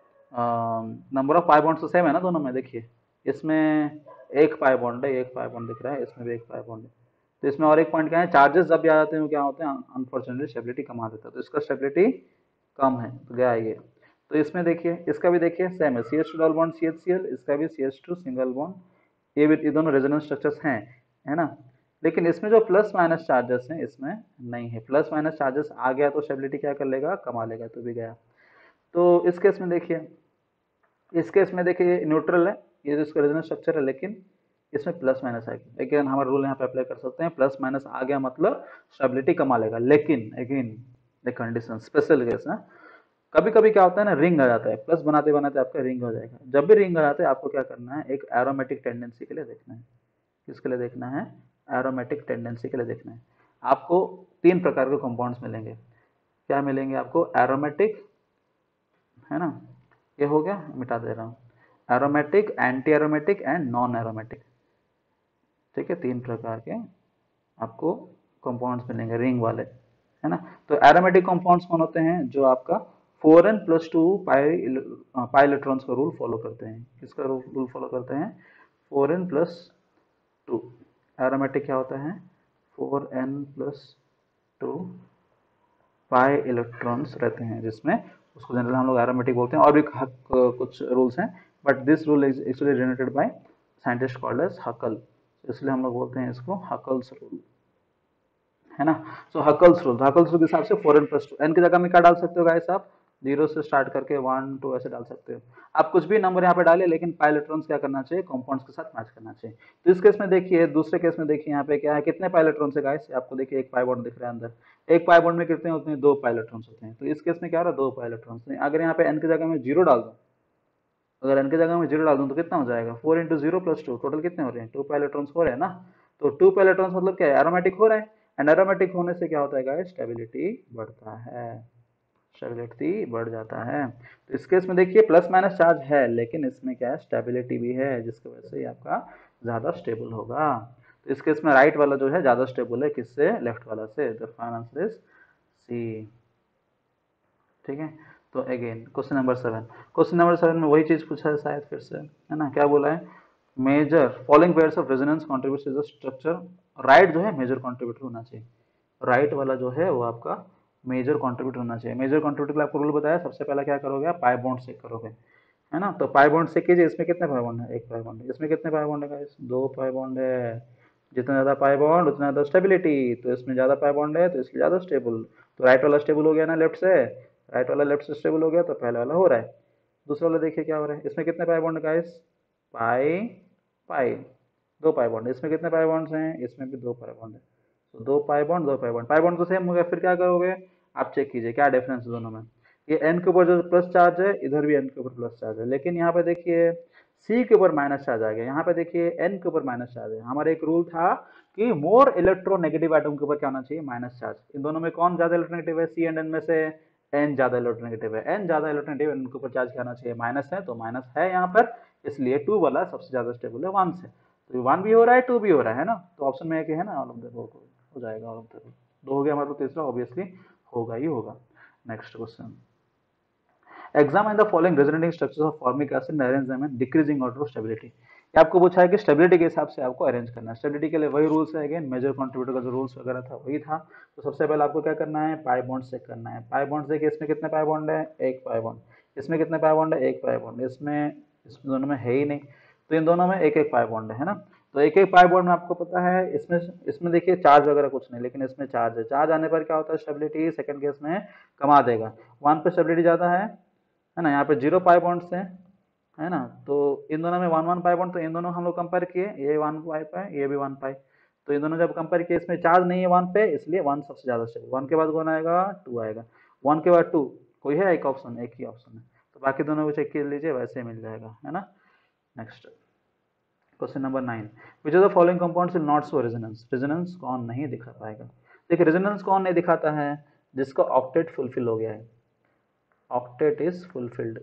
Speaker 1: नंबर ऑफ पाई बॉन्ड्स तो सेम है ना दोनों में। देखिए इसमें एक पाई बॉन्ड है, एक पाई बॉन्ड दिख रहा है, इसमें भी एक पाई बॉन्ड है। तो इसमें और एक पॉइंट क्या है, चार्जेस जब भी आ जाते हैं क्या होते हैं, अनफॉर्चुनेटली स्टेबिलिटी कमा देता है, तो इसका स्टेबिलिटी कम है तो गया ये। तो इसमें देखिए, इसका भी देखिए सेम है, C H two double bond C H C L, इसका भी C H two single bond, ये भी, ये दोनों रेजोनेंस स्ट्रक्चर्स हैं, है ना। लेकिन इसमें जो प्लस माइनस चार्जेस हैं इसमें नहीं है, प्लस माइनस चार्जेस आ गया तो स्टेबिलिटी क्या कर लेगा, कमा लेगा, तो भी गया। तो इस केस में देखिए, इस केस में देखिए न्यूट्रल है, ये जो इसका रेजोनेंस स्ट्रक्चर है, लेकिन इसमें प्लस माइनस आएगी, लेकिन हमारा रूल यहाँ पे अप्लाई कर सकते हैं, प्लस माइनस आ गया मतलब स्टेबिलिटी कमा लेगा। लेकिन again the condition, special case है, कभी कभी क्या होता है ना, रिंग आ जाता है, प्लस बनाते बनाते आपका रिंग हो जाएगा। जब भी रिंग आ जाता है आपको क्या करना है, एक एरोमेटिक टेंडेंसी के लिए देखना है। किसके लिए देखना है, एरोमेटिक टेंडेंसी के लिए देखना है। आपको तीन प्रकार के कंपाउंड्स मिलेंगे, क्या मिलेंगे आपको, एरोमेटिक, है ना, ये हो गया, मिटा दे रहा हूँ, aromatic, anti aromatic and non aromatic. ठीक है, तीन प्रकार के आपको कंपाउंड्स मिलेंगे रिंग वाले, है ना। तो एरोमेटिक कंपाउंड्स कौन होते हैं, जो आपका four n plus two pi pi electrons का रूल फॉलो करते हैं। किसका रूल फॉलो करते हैं, four n plus two. Aromatic क्या होता है, four n plus two pi electrons रहते हैं, जिसमें उसको जनरली हम लोग एरोमेटिक बोलते हैं। और भी कुछ रूल्स हैं, but this rule is actually generated by scientist called as Huckel, इसलिए हम लोग बोलते हैं इसको हकल्स रूल, है ना। सो हकल्स रूल, हकल्स रूल के हिसाब से four n plus two, n की जगह में क्या डाल सकते हो गाइस आप, जीरो से स्टार्ट करके वन टू ऐसे डाल सकते हो आप, कुछ भी नंबर यहाँ पे डालिए, लेकिन पाई इलेक्ट्रॉन्स क्या करना चाहिए, कंपाउंड्स के साथ मैच करना चाहिए। तो इस केस में देखिए, दूसरे केस में देखिए यहाँ पे क्या है, कितने पाई इलेक्ट्रॉन्स है गाइस, आपको देखिए एक पाई बॉन्ड दिख रहा है अंदर, एक पाई बॉन्ड में कितने होते हैं, दो पाई इलेक्ट्रॉन्स होते हैं। तो इस केस में क्या हो रहा है, दो पाई इलेक्ट्रॉन्स। अगर यहाँ पे एन की जगह में जीरो डाल दूँ, अगर एन की जगह में जीरो डाल दूँ तो कितना हो जाएगा, four into zero plus two, total कितने हो रहे हैं, टू पाई इलेक्ट्रॉन्स हो रहे हैं ना। तो टू पाई इलेक्ट्रॉन्स मतलब क्या है, एरोमेटिक हो रहा है, एंड एरोमेटिक होने से क्या होता है गाइस, स्टेबिलिटी बढ़ता है, स्टेबिलिटी बढ़ जाता है। तो इस केस में देखिए प्लस माइनस चार्ज है, लेकिन इसमें क्या है, स्टेबिलिटी भी है, जिसकी वजह से आपका ज्यादा स्टेबल होगा। तो इस केस में राइट वाला जो है ज्यादा स्टेबल है, किससे, लेफ्ट वाला से। The final answer is C. ठीक है, तो again question number seven, question number seven में वही चीज पूछा है शायद फिर से, है ना। क्या बोला है, major following pairs of resonance contributes is a structure. Right जो है मेजर कंट्रीब्यूटर होना चाहिए, राइट वाला जो है वो आपका मेजर कंट्रीब्यूटर होना चाहिए। मेजर कंट्रीब्यूटर के लिए आपको रूल बताया, सबसे पहला क्या करोगे आप, पाई बॉन्ड चेक करोगे, है ना। तो पाई बॉन्ड चेक कीजिए, इसमें कितने पाई बॉन्ड है, एक पाई बॉन्ड है, इसमें कितने पाई बॉन्ड है गाइस, दो पाई बॉन्ड है। जितना ज्यादा पाई बॉन्ड उतना ज्यादा स्टेबिलिटी, तो इसमें ज्यादा पाई बॉन्ड है तो इसलिए ज्यादा स्टेबल। तो राइट वाला स्टेबल हो गया ना लेफ्ट से, राइट वाला लेफ्ट से स्टेबल हो गया, तो पहले वाला हो रहा है। दूसरा वाला देखिए क्या हो रहा है, इसमें कितने पाई बॉन्ड गाइस, पाई पाई, दो पाई बॉन्ड। इसमें कितने पाई बॉन्ड्स हैं, इसमें भी दो पाई बॉन्ड है, तो दो पाई बॉन्ड, दो पाई बॉन्ड, पाई बॉन्ड तो सेम हो गया। फिर क्या करोगे आप, चेक कीजिए क्या डिफरेंस है दोनों में। ये एन के ऊपर जो प्लस चार्ज है, इधर भी एन के ऊपर प्लस चार्ज है, लेकिन यहाँ पे देखिए सी के ऊपर माइनस चार्ज आ गया, यहाँ पे देखिए एन के ऊपर माइनस चार्ज है। हमारा एक रूल था कि मोर इलेक्ट्रोनेगेटिव एटम के ऊपर क्या होना चाहिए, माइनस चार्ज। इन दोनों में कौन ज्यादा इलेक्ट्रोनेगेटिव है, सी एंड एन में से एन ज्यादा इलेक्ट्रोनेगेटिव है, एन ज्यादा इलेक्ट्रोनेगेटिव, एन के ऊपर चार्ज क्या होना चाहिए, माइनस है, तो माइनस है यहाँ पर, इसलिए टू वाला सबसे ज्यादा स्टेबल है वन से। तो वन भी हो रहा है, टू भी हो रहा है ना, तो ऑप्शन में एक है ना, ऑल ऑफ द हो जाएगा, ऑल ऑफ द दो हो गया हमारा, तो तीसरा ऑब्वियसली होगा ही होगा। Next question, examine the following resonating structures of formic acid and arrange them in decreasing order of stability. ये आपको पूछा है कि स्टेबिलिटी के हिसाब से आपको अरेंज करना है। स्टेबिलिटी के लिए वही रूल्स है, अगेन मेजर कंट्रीब्यूटर का जो रूल्स वगैरह था वही था। तो सबसे पहले आपको क्या करना है, पाई बॉन्ड चेक करना है। पाई बॉन्ड देखिए, इसमें कितने पाई बॉन्ड है, एक पाई बॉन्ड। इसमें कितने पाई बॉन्ड है, एक पाई बॉन्ड। इसमें इसमें दोनों में है ही नहीं, तो इन दोनों में एक एक पाई बॉन्ड है ना। तो एक एक पाई बॉन्ड में आपको पता है, इसमें इसमें देखिए चार्ज वगैरह कुछ नहीं, लेकिन इसमें चार्ज है। चार्ज आने पर क्या होता है, स्टेबिलिटी सेकंड केस में कमा देगा। वन पे स्टेबिलिटी ज्यादा है है ना, यहाँ पे जीरो पाई बॉन्ड्स है है ना। तो इन दोनों में वन वन पाई बॉन्ड, तो इन दोनों हम लोग कंपेयर किए, ये वन पाई है, ये भी वन पाई। तो इन दोनों जब कंपेयर किए, इसमें चार्ज नहीं है वन पे, इसलिए वन सबसे ज्यादा स्टेबल। वन के बाद कौन आएगा, टू आएगा। वन के बाद टू, कोई है एक ऑप्शन, एक ही ऑप्शन है, तो बाकी दोनों को चेक कर लीजिए, वैसे मिल जाएगा, है ना। Next question number nine, which of the following compounds will not show resonance. Resonance कौन नहीं दिखा पाएगा। देखिए रेजोनेंस कौन नहीं दिखाता है, जिसका ऑक्टेट फुलफिल हो गया है। Octet is fulfilled,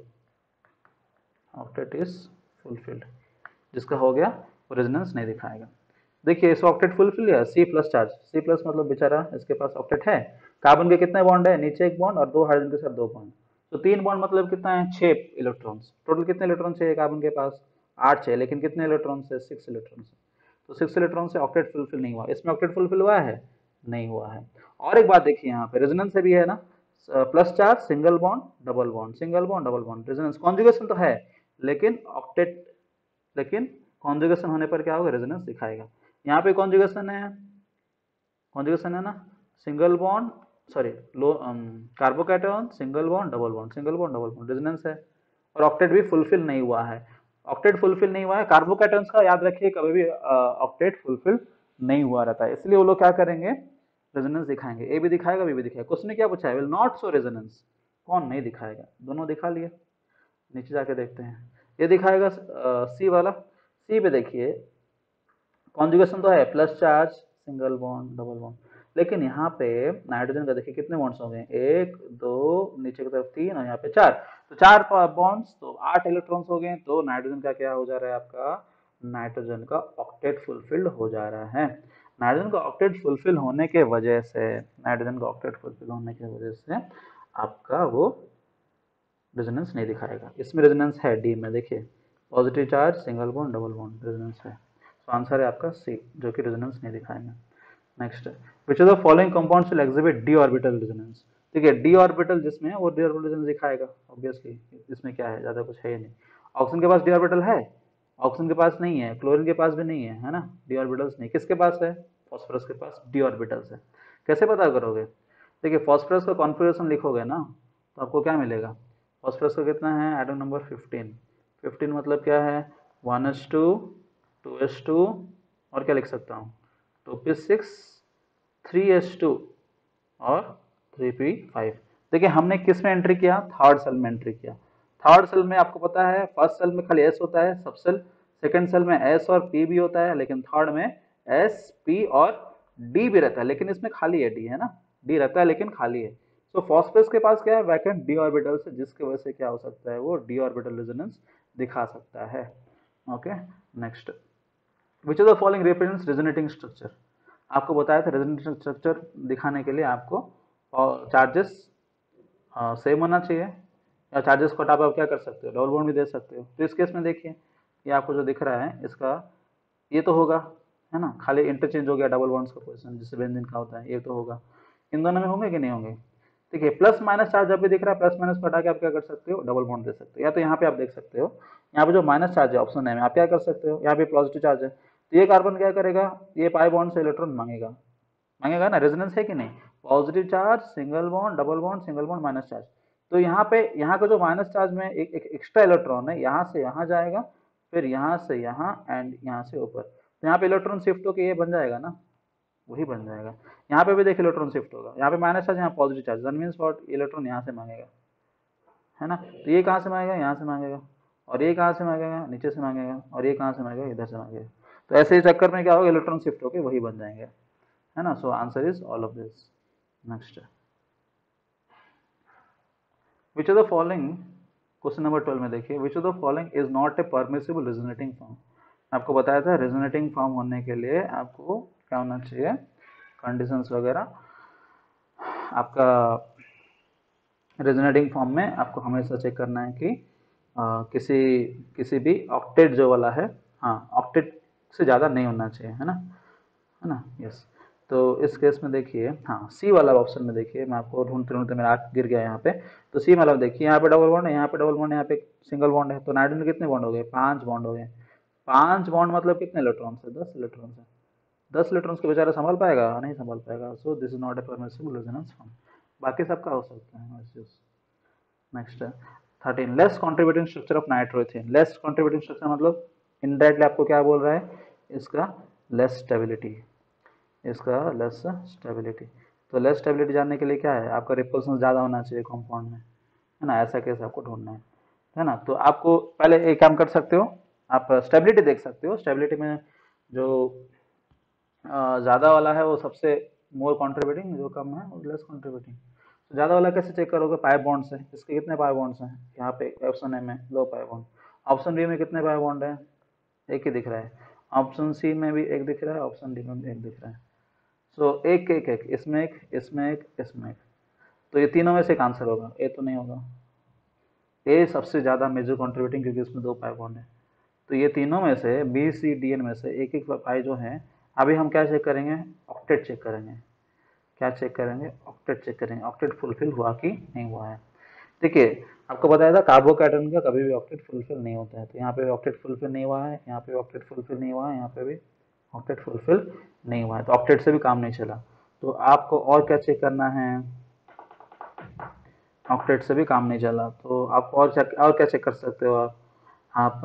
Speaker 1: octet is fulfilled, जिसका हो गया वो रेजोनेंस नहीं दिखाएगा। देखिए इस ऑक्टेट फुलफिल है, C plus charge, C plus मतलब बेचारा इसके पास ऑक्टेट है। कार्बन के कितने बॉन्ड है, नीचे एक बॉन्ड और दो हाइड्रोजन के साथ दो बॉन्ड, तो तीन बॉन्ड मतलब कितना है, छह इलेक्ट्रॉन्स। टोटल कितने इलेक्ट्रॉन चाहिए कार्बन के पास, आठ चाहिए, लेकिन कितने इलेक्ट्रॉन है, सिक्स इलेक्ट्रॉन है। तो सिक्स इलेक्ट्रॉन से ऑक्टेट फुलफिल नहीं हुआ। इसमें ऑक्टेट फुलफिल हुआ है, नहीं हुआ है। और एक बात देखिए, यहाँ पे रेजोनेंस से भी है ना, plus charge, single bond, double bond, single bond, double bond, resonance. Conjugation तो है, लेकिन ऑक्टेट, लेकिन कॉन्जुगेशन होने पर क्या होगा, रेजोनेंस दिखाएगा। यहाँ पे कॉन्जुगेशन है, कॉन्जुगेशन है ना, single bond, sorry low carbocation, single bond, double bond, single bond, double bond, resonance है। और ऑक्टेट भी फुलफिल नहीं हुआ है, ऑक्टेट फुलफिल नहीं हुआ है। कार्बोकैटायंस का याद रखिए, कभी भी ऑक्टेट फुलफिल नहीं हुआ रहता है, इसलिए वो लोग क्या करेंगे, रेजोनेंस दिखाएंगे। ए भी दिखाएगा, बी भी दिखाएगा। क्वेश्चन ने क्या पूछा है, विल नॉट शो रेजोनेंस, कौन नहीं दिखाएगा। दोनों दिखा लिए, नीचे जाके देखते हैं, ये दिखाएगा सी वाला। सी पे देखिए कॉन्जुगेशन तो है, plus charge, single bond, double bond, लेकिन यहाँ पे नाइट्रोजन का देखिए कितने बॉन्ड्स हो गए, एक दो, नीचे की तरफ तीन और यहाँ पे चार, तो चार बॉन्ड्स, तो आठ इलेक्ट्रॉन्स हो गए। तो नाइट्रोजन का क्या हो जा रहा है आपका, नाइट्रोजन का ऑक्टेट फुलफिल्ड हो जा रहा है। नाइट्रोजन का ऑक्टेट फुलफिल होने के वजह से, नाइट्रोजन का ऑक्टेट फुलफिल होने की वजह से आपका वो रेजोनेंस नहीं दिखाएगा। इसमें रेजोनेंस है डी में, देखिए positive charge, single bond, double bond, resonance है। तो आंसर है आपका सी, जो कि रेजोनेंस नहीं दिखाएंगे। Next, which of the following compounds will exhibit D orbital resonance. ठीक है, डी ऑर्बिटल जिसमें है वो डी ऑर्बिटल रेजोनेंस दिखाएगा ऑब्वियसली। इसमें क्या है, ज्यादा कुछ है ही नहीं। ऑक्सीजन के पास डी ऑर्बिटल है, ऑक्सीजन के पास नहीं है, क्लोरीन के पास भी नहीं है, है ना, डी ऑर्बिटल्स नहीं। किसके पास है, फॉस्फोरस के पास डी ऑर्बिटल्स है। कैसे पता करोगे, देखिए फॉस्फोरस का कॉन्फ़िगरेशन लिखोगे ना, तो आपको क्या मिलेगा, फॉस्फोरस का कितना है, एटम नंबर फिफ्टीन। फिफ्टीन मतलब क्या है, one S two, two S two, और क्या लिख सकता हूँ, two P six, three S two और थ्री पी फाइव। देखिए हमने किस में एंट्री किया, थर्ड सेल में एंट्री किया। थर्ड सेल में आपको पता है, फर्स्ट सेल में खाली एस होता है सब सेल, सेकंड सेल में एस और पी भी होता है, लेकिन थर्ड में एस, पी और डी भी रहता है, लेकिन इसमें खाली है डी, है ना, डी रहता है लेकिन खाली है। तो फॉस्फोरस के पास क्या है, वैकेंट डी ऑर्बिटल से, जिसकी वजह से क्या हो सकता है, वो डी ऑर्बिटल रेजोनेंस दिखा सकता है। Okay, next, which of the following represents resonating structure. आपको बताया था रेजोनेटिंग स्ट्रक्चर दिखाने के लिए आपको चार्जेस सेम होना चाहिए, या चार्जेस को हटा आप क्या कर सकते हो, डबल बॉन्ड भी दे सकते हो। तो इस केस में देखिए, ये आपको जो दिख रहा है इसका, ये तो होगा, है ना, खाली इंटरचेंज हो गया डबल बॉन्ड्स का पोजीशन, जिससे बेंजीन का होता है, ये तो होगा। इन दोनों में होंगे कि नहीं होंगे। देखिए प्लस माइनस चार्ज जब भी दिख रहा है, प्लस माइनस को हटा के आप क्या कर सकते हो, डबल बॉन्ड दे सकते हो। या तो यहाँ पे आप देख सकते हो, यहाँ पे जो माइनस चार्ज है ऑप्शन है में, आप क्या कर सकते हो, यहाँ पे पॉजिटिव चार्ज है, तो ये कार्बन क्या करेगा, ये पाई बॉन्ड से इलेक्ट्रॉन मांगेगा, मांगेगा ना, रेजोनेंस है कि नहीं, positive charge, single bond, double bond, single bond, minus charge. तो यहाँ पे, यहाँ का जो माइनस चार्ज में एक, एक एक्स्ट्रा इलेक्ट्रॉन है, यहाँ से यहाँ जाएगा, फिर यहाँ से यहाँ एंड यहाँ से ऊपर, तो यहाँ पे इलेक्ट्रॉन शिफ्ट होकर ये बन जाएगा ना, वही बन जाएगा। यहाँ पे भी देखिए इलेक्ट्रॉन शिफ्ट होगा, यहाँ पे माइनस चार्ज, यहाँ positive charge, that means what, electron यहाँ से मांगेगा, है ना। तो ये कहाँ से मांगेगा, यहाँ से मांगेगा, और ये कहाँ से मांगेगा, नीचे से मांगेगा, और ये कहाँ से मांगेगा, इधर से मांगेगा। तो ऐसे ही चक्कर में क्या होगा, इलेक्ट्रॉन शिफ्ट होकर वही बन जाएंगे, है ना। So answer is all of this. Next, which of the following, question number twelve में देखिए, which of the following is not a permissible resonating form. आपको बताया था रेजोनेटिंग फॉर्म होने के लिए आपको क्या होना चाहिए, कंडीशंस वगैरह। आपका रेजोनेटिंग फॉर्म में आपको हमेशा चेक करना है कि आ, किसी किसी भी ऑक्टेट जो वाला है, हाँ ऑक्टेट से ज़्यादा नहीं होना चाहिए, है ना, है ना, यस। तो इस केस में देखिए, हाँ सी वाला ऑप्शन में देखिए, मैं आपको ढूंढते ढूंढते मेरा आँख गिर गया यहाँ पे। तो सी वाला देखिए, यहाँ पे डबल बॉन्ड है, यहाँ पे डबल बॉन्ड है, यहाँ पे सिंगल बॉन्ड है। तो नाइट्रोजन कितने बॉन्ड हो गए? पांच बॉन्ड हो गए। पांच बॉन्ड मतलब कितने इलेक्ट्रॉन है? दस इलेक्ट्रॉन है। दस इलेक्ट्रॉन्स को बेचारा संभाल पाएगा? नहीं संभाल पाएगा। So this is not a permissible resonance form. बाकी सबका हो सकता है। नेक्स्ट है thirteen, less contributing structure of nitroethane. Less contributing structure मतलब इनडायरेक्टली आपको क्या बोल रहा है? इसका लेस स्टेबिलिटी, इसका लेस स्टेबिलिटी। तो लेस स्टेबिलिटी जानने के लिए क्या है? आपका रिपल्सन ज़्यादा होना चाहिए कंपाउंड में, है ना, ऐसा केस आपको ढूंढना है, है ना। तो आपको पहले एक काम कर सकते हो, आप स्टेबिलिटी देख सकते हो। स्टेबिलिटी में जो ज़्यादा वाला है वो सबसे मोर कंट्रीब्यूटिंग, जो कम है वो लेस कंट्रीब्यूटिंग। तो ज़्यादा वाला कैसे चेक करोगे? पाई बॉन्ड्स है, इसके कितने पाई बॉन्ड्स हैं? यहाँ पे ऑप्शन ए में दो पाई बॉन्ड, ऑप्शन बी में कितने पाई बॉन्ड है? एक ही दिख रहा है। ऑप्शन सी में भी एक दिख रहा है, ऑप्शन डी में भी एक दिख रहा है। सो so, एक एक एक इसमें एक, इसमें एक, इसमें एक। तो ये तीनों में से एक आंसर होगा, ए तो नहीं होगा। ए सबसे ज़्यादा मेजर कंट्रीब्यूटिंग, क्योंकि इसमें दो पाई बॉन्ड है। तो ये तीनों में से बी सी डी एन में से एक एक पाई जो है, अभी हम क्या चेक करेंगे? ऑक्टेट चेक करेंगे। क्या चेक करेंगे? ऑक्टेट चेक करेंगे, ऑक्टेट फुलफिल हुआ कि नहीं हुआ है। देखिए आपको बताया था कार्बोकैटन का कभी भी ऑक्टेट फुलफिल नहीं होता है। तो यहाँ पे ऑक्टेट फुलफिल नहीं हुआ है, यहाँ पे ऑक्टेट फुलफिल नहीं हुआ है, यहाँ पे भी ऑक्टेट फुलफिल नहीं हुआ है। तो ऑक्टेट से भी काम नहीं चला। तो आपको और क्या चेक करना है? ऑक्टेट से भी काम नहीं चला, तो आप और चेक और क्या चेक कर सकते हो? आप आप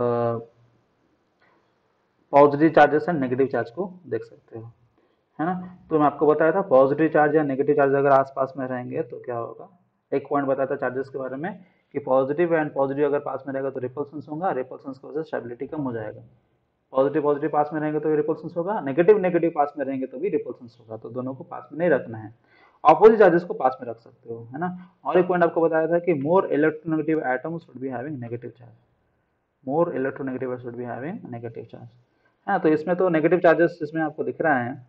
Speaker 1: positive charges and negative charge को देख सकते हो, है ना। तो मैं आपको बताया था पॉजिटिव चार्ज या नेगेटिव चार्ज अगर आसपास में रहेंगे तो क्या होगा। एक पॉइंट बताया था चार्जेस के बारे में कि पॉजिटिव एंड पॉजिटिव अगर पास में रहेगा तो रिपल्सन होगा, रिपल्सन की वजह से स्टेबिलिटी कम हो जाएगा। पॉजिटिव पॉजिटिव पास में रहेंगे तो भी रिपल्सन होगा, नेगेटिव नेगेटिव पास में रहेंगे तो भी रिपल्सन होगा। तो दोनों को पास में नहीं रखना है, ऑपोजिट चार्जेस को पास में रख सकते हो, है ना। और एक पॉइंट आपको बताया था कि more electronegative atoms should be having negative charge, more electronegative should be having negative charge. हाँ, तो इसमें तो नेगेटिव चार्जेस इसमें आपको दिख रहा है।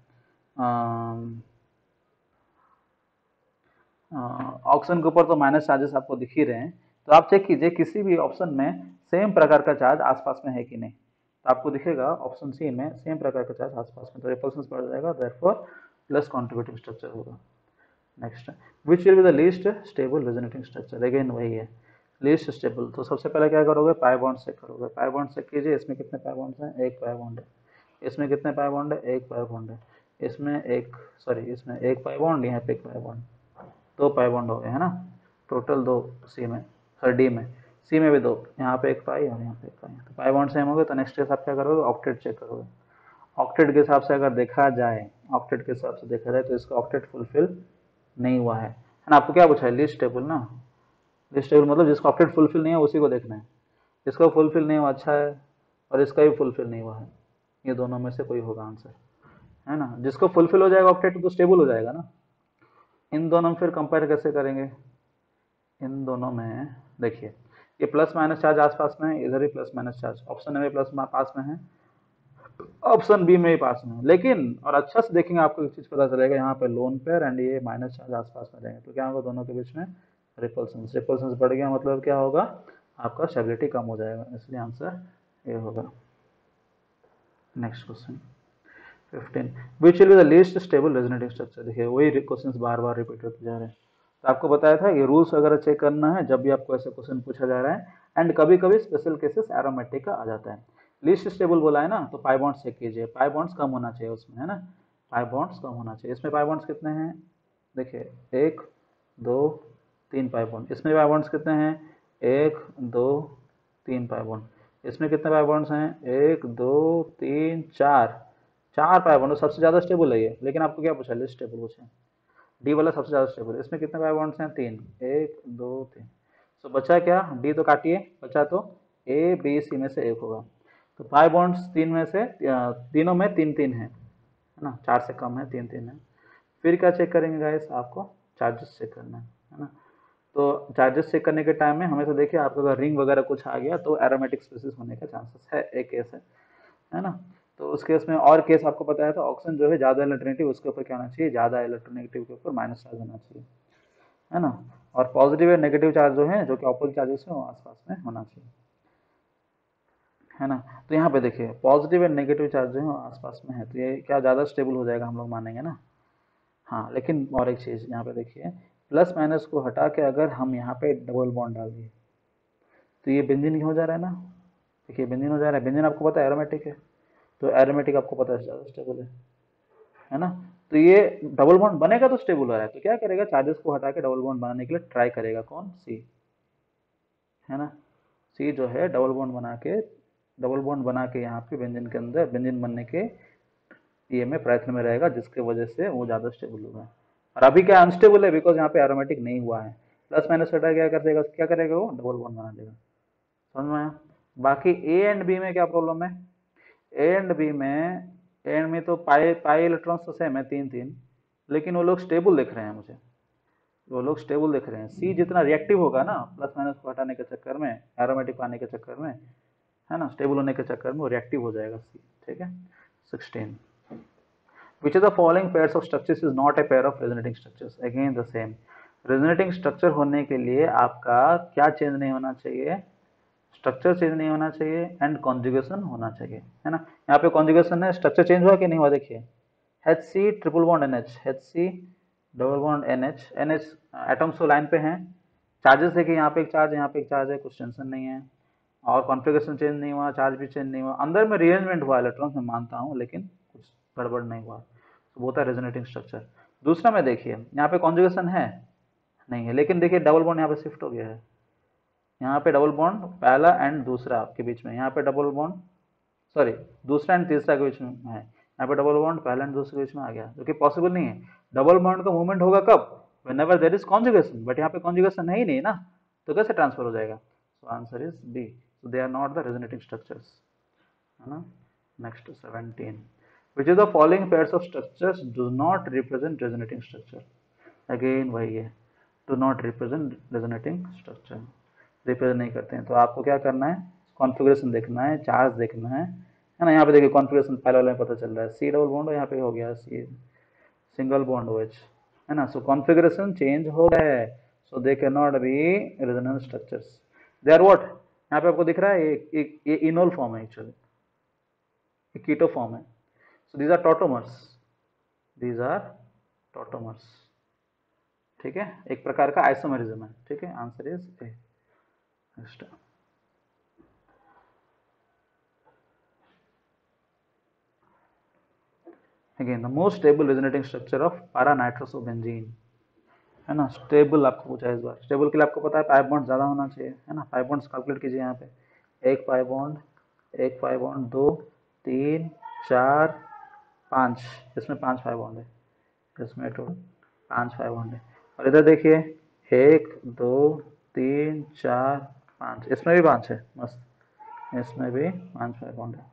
Speaker 1: ऑप्शन के ऊपर तो माइनस चार्जेस आपको दिख ही रहे हैं। तो आप चेक कीजिए किसी भी ऑप्शन में सेम प्रकार का चार्ज आसपास में है कि नहीं। तो आपको दिखेगा ऑप्शन सी में सेम प्रकार का चार्ज आसपास में, तो रिपल्शन बढ़ जाएगा, देयरफॉर लेस कॉन्ट्रीब्यूटिंग स्ट्रक्चर होगा। Next, which will be the least stable resonating structure. Again वही है, लीस्ट स्टेबल। तो सबसे पहले क्या करोगे? पाई बॉन्ड चेक करोगे। पाई बॉन्ड चेक कीजिए, इसमें कितने पाई बॉन्ड्स हैं? एक पाई बॉन्ड है। इसमें कितने पाई बॉन्ड है? एक पाई बॉन्ड है। इसमें एक, सॉरी इसमें एक पाई बॉन्ड, यहाँ पे एक पाई बॉन्ड, दो पाई बॉन्ड हो गए, है ना। टोटल दो सी में, सॉरी डी में, सी में भी दो, यहाँ पे एक पाई और यहाँ पे एक पाई। तो पाई बॉन्ड सेम हो गए। तो नेक्स्ट केस आप क्या करोगे? ऑक्टेट चेक करोगे। ऑक्टेट के हिसाब से अगर देखा जाए, ऑक्टेट के हिसाब से देखा जाए तो इसका ऑक्टेट फुलफिल नहीं हुआ है, है ना। आपको क्या पूछा है? लिस्ट टेबल ना। लिस्ट टेबल मतलब जिसका ऑक्टेट फुलफिल नहीं है उसी को देखना है। इसका फुलफिल नहीं हुआ, अच्छा है, और इसका भी फुलफिल नहीं हुआ है, ये दोनों में से कोई होगा आंसर, है ना। जिसको फुलफिल हो जाएगा ऑक्टेट तो स्टेबल हो जाएगा ना। इन दोनों में फिर कंपेयर कैसे करेंगे? इन दोनों में देखिए, ये प्लस माइनस चार्ज आसपास में है, इधर भी plus minus charge, option A में प्लस पास में है, ऑप्शन बी में भी पास में है। लेकिन और अच्छा से देखेंगे आपको एक चीज पता चलेगा, यहाँ पे लोन पेयर एंड ये माइनस चार्ज आसपास में रहेंगे, तो क्या होगा? दोनों के बीच में रिपल्सन, रिपल्सन बढ़ गया मतलब क्या होगा? आपका स्टेबिलिटी कम हो जाएगा, इसलिए आंसर ये होगा। Next question fifteen, which will be the least stable resonating structure. देखिए वही क्वेश्चंस बार बार रिपीट होते जा रहे हैं। तो आपको बताया था ये रूल्स वगैरह चेक करना है जब भी आपको ऐसा क्वेश्चन पूछा जा रहा है। एंड कभी कभी स्पेशल केसेस एरोमेटिक का आ जाता है। लीस्ट स्टेबल बोला है ना, तो पाई बॉन्ड्स चेक कीजिए, पाई बॉन्ड्स कम होना चाहिए उसमें, है ना। पाई बॉन्ड्स कम होना चाहिए। इसमें पाई बॉन्ड्स कितने हैं? देखिए एक, दो, तीन पाई बॉन्ड। इसमें पाई बॉन्ड्स कितने हैं? एक, दो, तीन पाई बॉन्ड। इसमें कितने पाई बॉन्ड्स हैं? एक, दो, तीन, चार, चार पाई बॉन्ड। सबसे ज्यादा स्टेबल है ये, लेकिन आपको क्या पूछा? लिस्ट स्टेबल पूछा। डी वाला सबसे ज्यादा स्टेबल है। इसमें कितने पाई बॉन्ड्स हैं? तीन, एक, दो, तीन। तो बचा क्या? डी तो काटिए, बचा तो ए बी सी में से एक होगा। तो पाई बॉन्ड्स तीन में से तीनों में तीन तीन है, है ना, चार से कम है, तीन तीन है। फिर क्या चेक करेंगे गाइस? आपको चार्जेस चेक करना है, है ना। तो चार्जेस चेक करने के टाइम में हमेशा देखिए, आपको अगर रिंग वगैरह कुछ आ गया तो एरोमेटिक स्पीसीज होने का चांसेस है, एक केस है, है ना। तो उस केस में और केस आपको बताया था, ऑक्सीजन जो है ज्यादा इलेक्ट्रोनेगेटिव, उसके ऊपर क्या होना चाहिए? ज्यादा इलेक्ट्रोनेगेटिव के ऊपर माइनस चार्ज होना चाहिए। है ना। और पॉजिटिव और नेगेटिव चार्ज जो है, जो कि ऑपोजिट चार्जेस है, वो आसपास में होना चाहिए, है ना। तो यहाँ पे देखिए पॉजिटिव और नेगेटिव चार्ज जो है वो आसपास में है, तो ये क्या ज़्यादा स्टेबल हो जाएगा, हम लोग मानेंगे ना। हाँ, लेकिन और एक चीज़ यहाँ पे देखिए, प्लस माइनस को हटा के अगर हम यहाँ पे डबल बॉन्ड डाल दिए तो ये बेंजीन हो जा रहा है ना। देखिए बेंजीन हो जा रहा है, बेंजीन आपको पता है एरोमेटिक है, तो एरोमेटिक आपको पता है ज़्यादा स्टेबल है है ना। तो ये डबल बॉन्ड बनेगा तो स्टेबल हो रहा है, तो क्या करेगा, चार्जेस को हटा के डबल बॉन्ड बनाने के लिए ट्राई करेगा, कौन, सी, है ना। सी जो है डबल बॉन्ड बना के डबल बॉन्ड बना के यहाँ पे बेंजीन के अंदर बेंजीन बनने के ये में प्रयत्न में रहेगा, जिसके वजह से वो ज़्यादा स्टेबल होगा। और अभी क्या अनस्टेबल है, बिकॉज यहाँ पे एरोमेटिक नहीं हुआ है। प्लस माइनस हटा क्या कर देगा, क्या करेगा, वो डबल बॉन्ड बना देगा, समझ में आया। बाकी ए एंड बी में क्या प्रॉब्लम है, ए एंड बी में, ए एंड में तो पाई पाई इलेक्ट्रॉन्स तो सेम है, तीन तीन, लेकिन वो लोग स्टेबल दिख रहे हैं मुझे, वो लोग स्टेबल दिख रहे हैं। सी जितना रिएक्टिव होगा ना प्लस माइनस को हटाने के चक्कर में, एरोमेटिक पाने के चक्कर में, है ना, स्टेबल होने के चक्कर में वो रिएक्टिव हो जाएगा सी, ठीक है। Sixteen, which of the following pairs of structures is not a pair of resonating structures, again the same। resonating structure होने के लिए आपका क्या चेंज नहीं होना चाहिए, स्ट्रक्चर चेंज नहीं होना चाहिए एंड कॉन्जुगेशन होना चाहिए, है ना। यहाँ पे कॉन्जुगेशन है, स्ट्रक्चर चेंज हुआ कि नहीं हुआ, देखिए H C triple bond N H, H C double bond N H, N H atoms तो लाइन पे हैं, चार्जेस देखिए यहाँ पे एक चार्ज, यहाँ पे एक चार्ज है, कुछ टेंशन नहीं है, और कॉन्फ़िगरेशन चेंज नहीं हुआ, चार्ज भी चेंज नहीं हुआ, अंदर में रीअरेंजमेंट हुआ इलेक्ट्रॉन्स में मानता हूँ, लेकिन कुछ गड़बड़ नहीं हुआ, तो वो था रेजोनेटिंग स्ट्रक्चर। दूसरा में देखिए यहाँ पे कॉन्जुगेशन है, नहीं है, लेकिन देखिए डबल बॉन्ड यहाँ पे शिफ्ट हो गया है, यहाँ पे डबल बॉन्ड पहला एंड दूसरा के बीच में, यहाँ पे डबल बॉन्ड, सॉरी दूसरा एंड तीसरा के बीच में है, यहाँ पे डबल बॉन्ड पहला एंड दूसरे के बीच में आ गया, जो कि पॉसिबल नहीं है। डबल बॉन्ड का मूवमेंट होगा कब, whenever there is conjugation, but यहाँ पे कॉन्जुगेशन है ही नहीं ना, तो कैसे ट्रांसफर हो जाएगा। So answer is B, so they are not the resonating structures, है ना। Next seventeen, which of the following pairs of structures do not represent resonating structure, again वही है, do not represent resonating structure, represent नहीं करते हैं, तो आपको क्या करना है, कॉन्फ़िगरेशन देखना है, चार्ज देखना है है ना। यहाँ पे देखिए कॉन्फ़िगरेशन पहले वाले में पता चल रहा है, सी डबल बॉन्ड यहाँ पे हो गया C single bond O H, है ना। सो कॉन्फ़िगरेशन चेंज हो गया है, so they can not be resonance structures, they are what, यहाँ पे आपको दिख रहा है ये इनोल फॉर्म है, एक्चुअली कीटो फॉर्म है, so these are tautomers, these are tautomers, ठीक है, एक प्रकार का आइसोमेरिज्म है, ठीक है, answer is A. Next, again the most stable resonating structure of para नाइट्रोसोबेंजीन, है ना। स्टेबल आपको पूछा है इस बार, स्टेबल के लिए आपको पता है पाई बॉन्ड ज्यादा होना चाहिए, है ना। पाई बॉन्ड्स कैलकुलेट कीजिए, यहाँ पे एक पाई बॉन्ड, एक पाई बॉन्ड, दो, तीन, चार, पाँच, इसमें पांच पाई बॉन्ड है, इसमें टोटल पांच पाई बॉन्ड है, और इधर देखिए एक, दो, तीन, चार, पाँच, इसमें भी पांच है, मस्त, इसमें भी पांच पाई बॉन्ड है,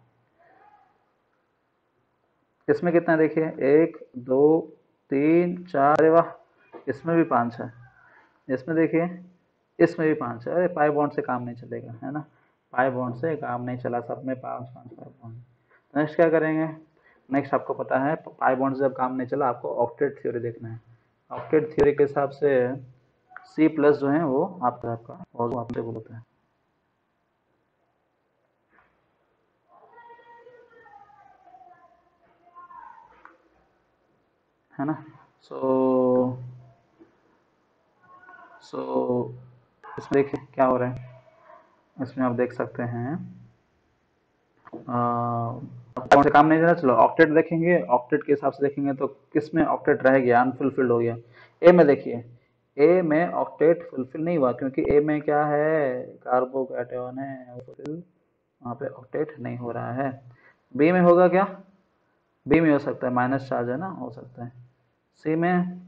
Speaker 1: इसमें कितना है देखिए, एक, दो, तीन, चार, अरे वाह, इसमें भी पांच है, इसमें देखिए इसमें भी पांच है, अरे पाई बॉन्ड से काम नहीं चलेगा, है ना, पाई बॉन्ड से काम नहीं चला, सब में पांच पांच पाई बॉन्ड। नेक्स्ट क्या करेंगे, नेक्स्ट आपको पता है पाई बॉन्ड से जब काम नहीं चला, आपको ऑक्टेट थ्योरी देखना है, ऑक्टेट थ्योरी के हिसाब से सी प्लस जो है वो आपका आपका और आपसे बोलता है है ना। सो सो इसमें देखिए क्या हो रहा है, इसमें आप देख सकते हैं कौन से काम नहीं देना, चलो ऑक्टेट देखेंगे, ऑक्टेट के हिसाब से देखेंगे तो किस में ऑक्टेट रह गया, अनफुलफिल्ड हो गया, ए में देखिए, ए में ऑक्टेट फुलफिल नहीं हुआ, क्योंकि ए में क्या है, कार्बोकैटायन है, फुलफिल वहाँ पे ऑक्टेट नहीं हो रहा है। बी में होगा क्या, बी में हो सकता है, माइनस चार्ज है ना, हो सकता है। सी में,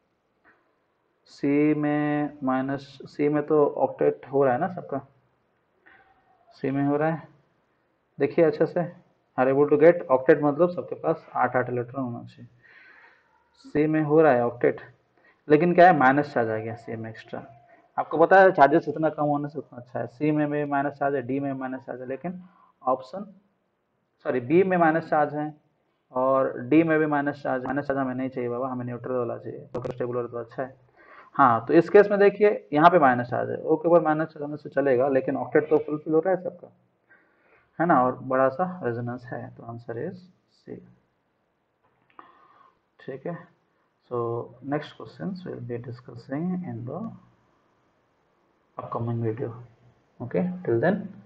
Speaker 1: सी में माइनस, सी में तो ऑक्टेट हो रहा है ना सबका, सी में हो रहा है, देखिए अच्छे से, are able to get octet, मतलब सबके पास आठ आठ इलेक्ट्रॉन होना चाहिए, सी में हो रहा है ऑक्टेट, लेकिन क्या है, माइनस चार्ज आ गया सी में एक्स्ट्रा, आपको पता है चार्जेस इतना कम होने से उतना अच्छा है, सी में भी माइनस चार्ज है, डी में माइनस चार्ज है, लेकिन ऑप्शन, सॉरी बी में माइनस चार्ज है और डी में भी माइनस चार्ज, माइनस चार्ज हमें नहीं चाहिए बाबा, हमें न्यूट्रल वाला चाहिए, तो स्टेबल वाला तो अच्छा है। हाँ, तो इस केस में देखिए यहाँ पे माइनस आ जाए, ओ के ऊपर माइनस चलाने से चलेगा, लेकिन ऑक्टेट तो फुलफिल हो रहा है सबका, है ना, और बड़ा सा रेजोनेंस है, तो आंसर इज सी। ठीक है, so next question will be discussing in the upcoming video. Okay, till then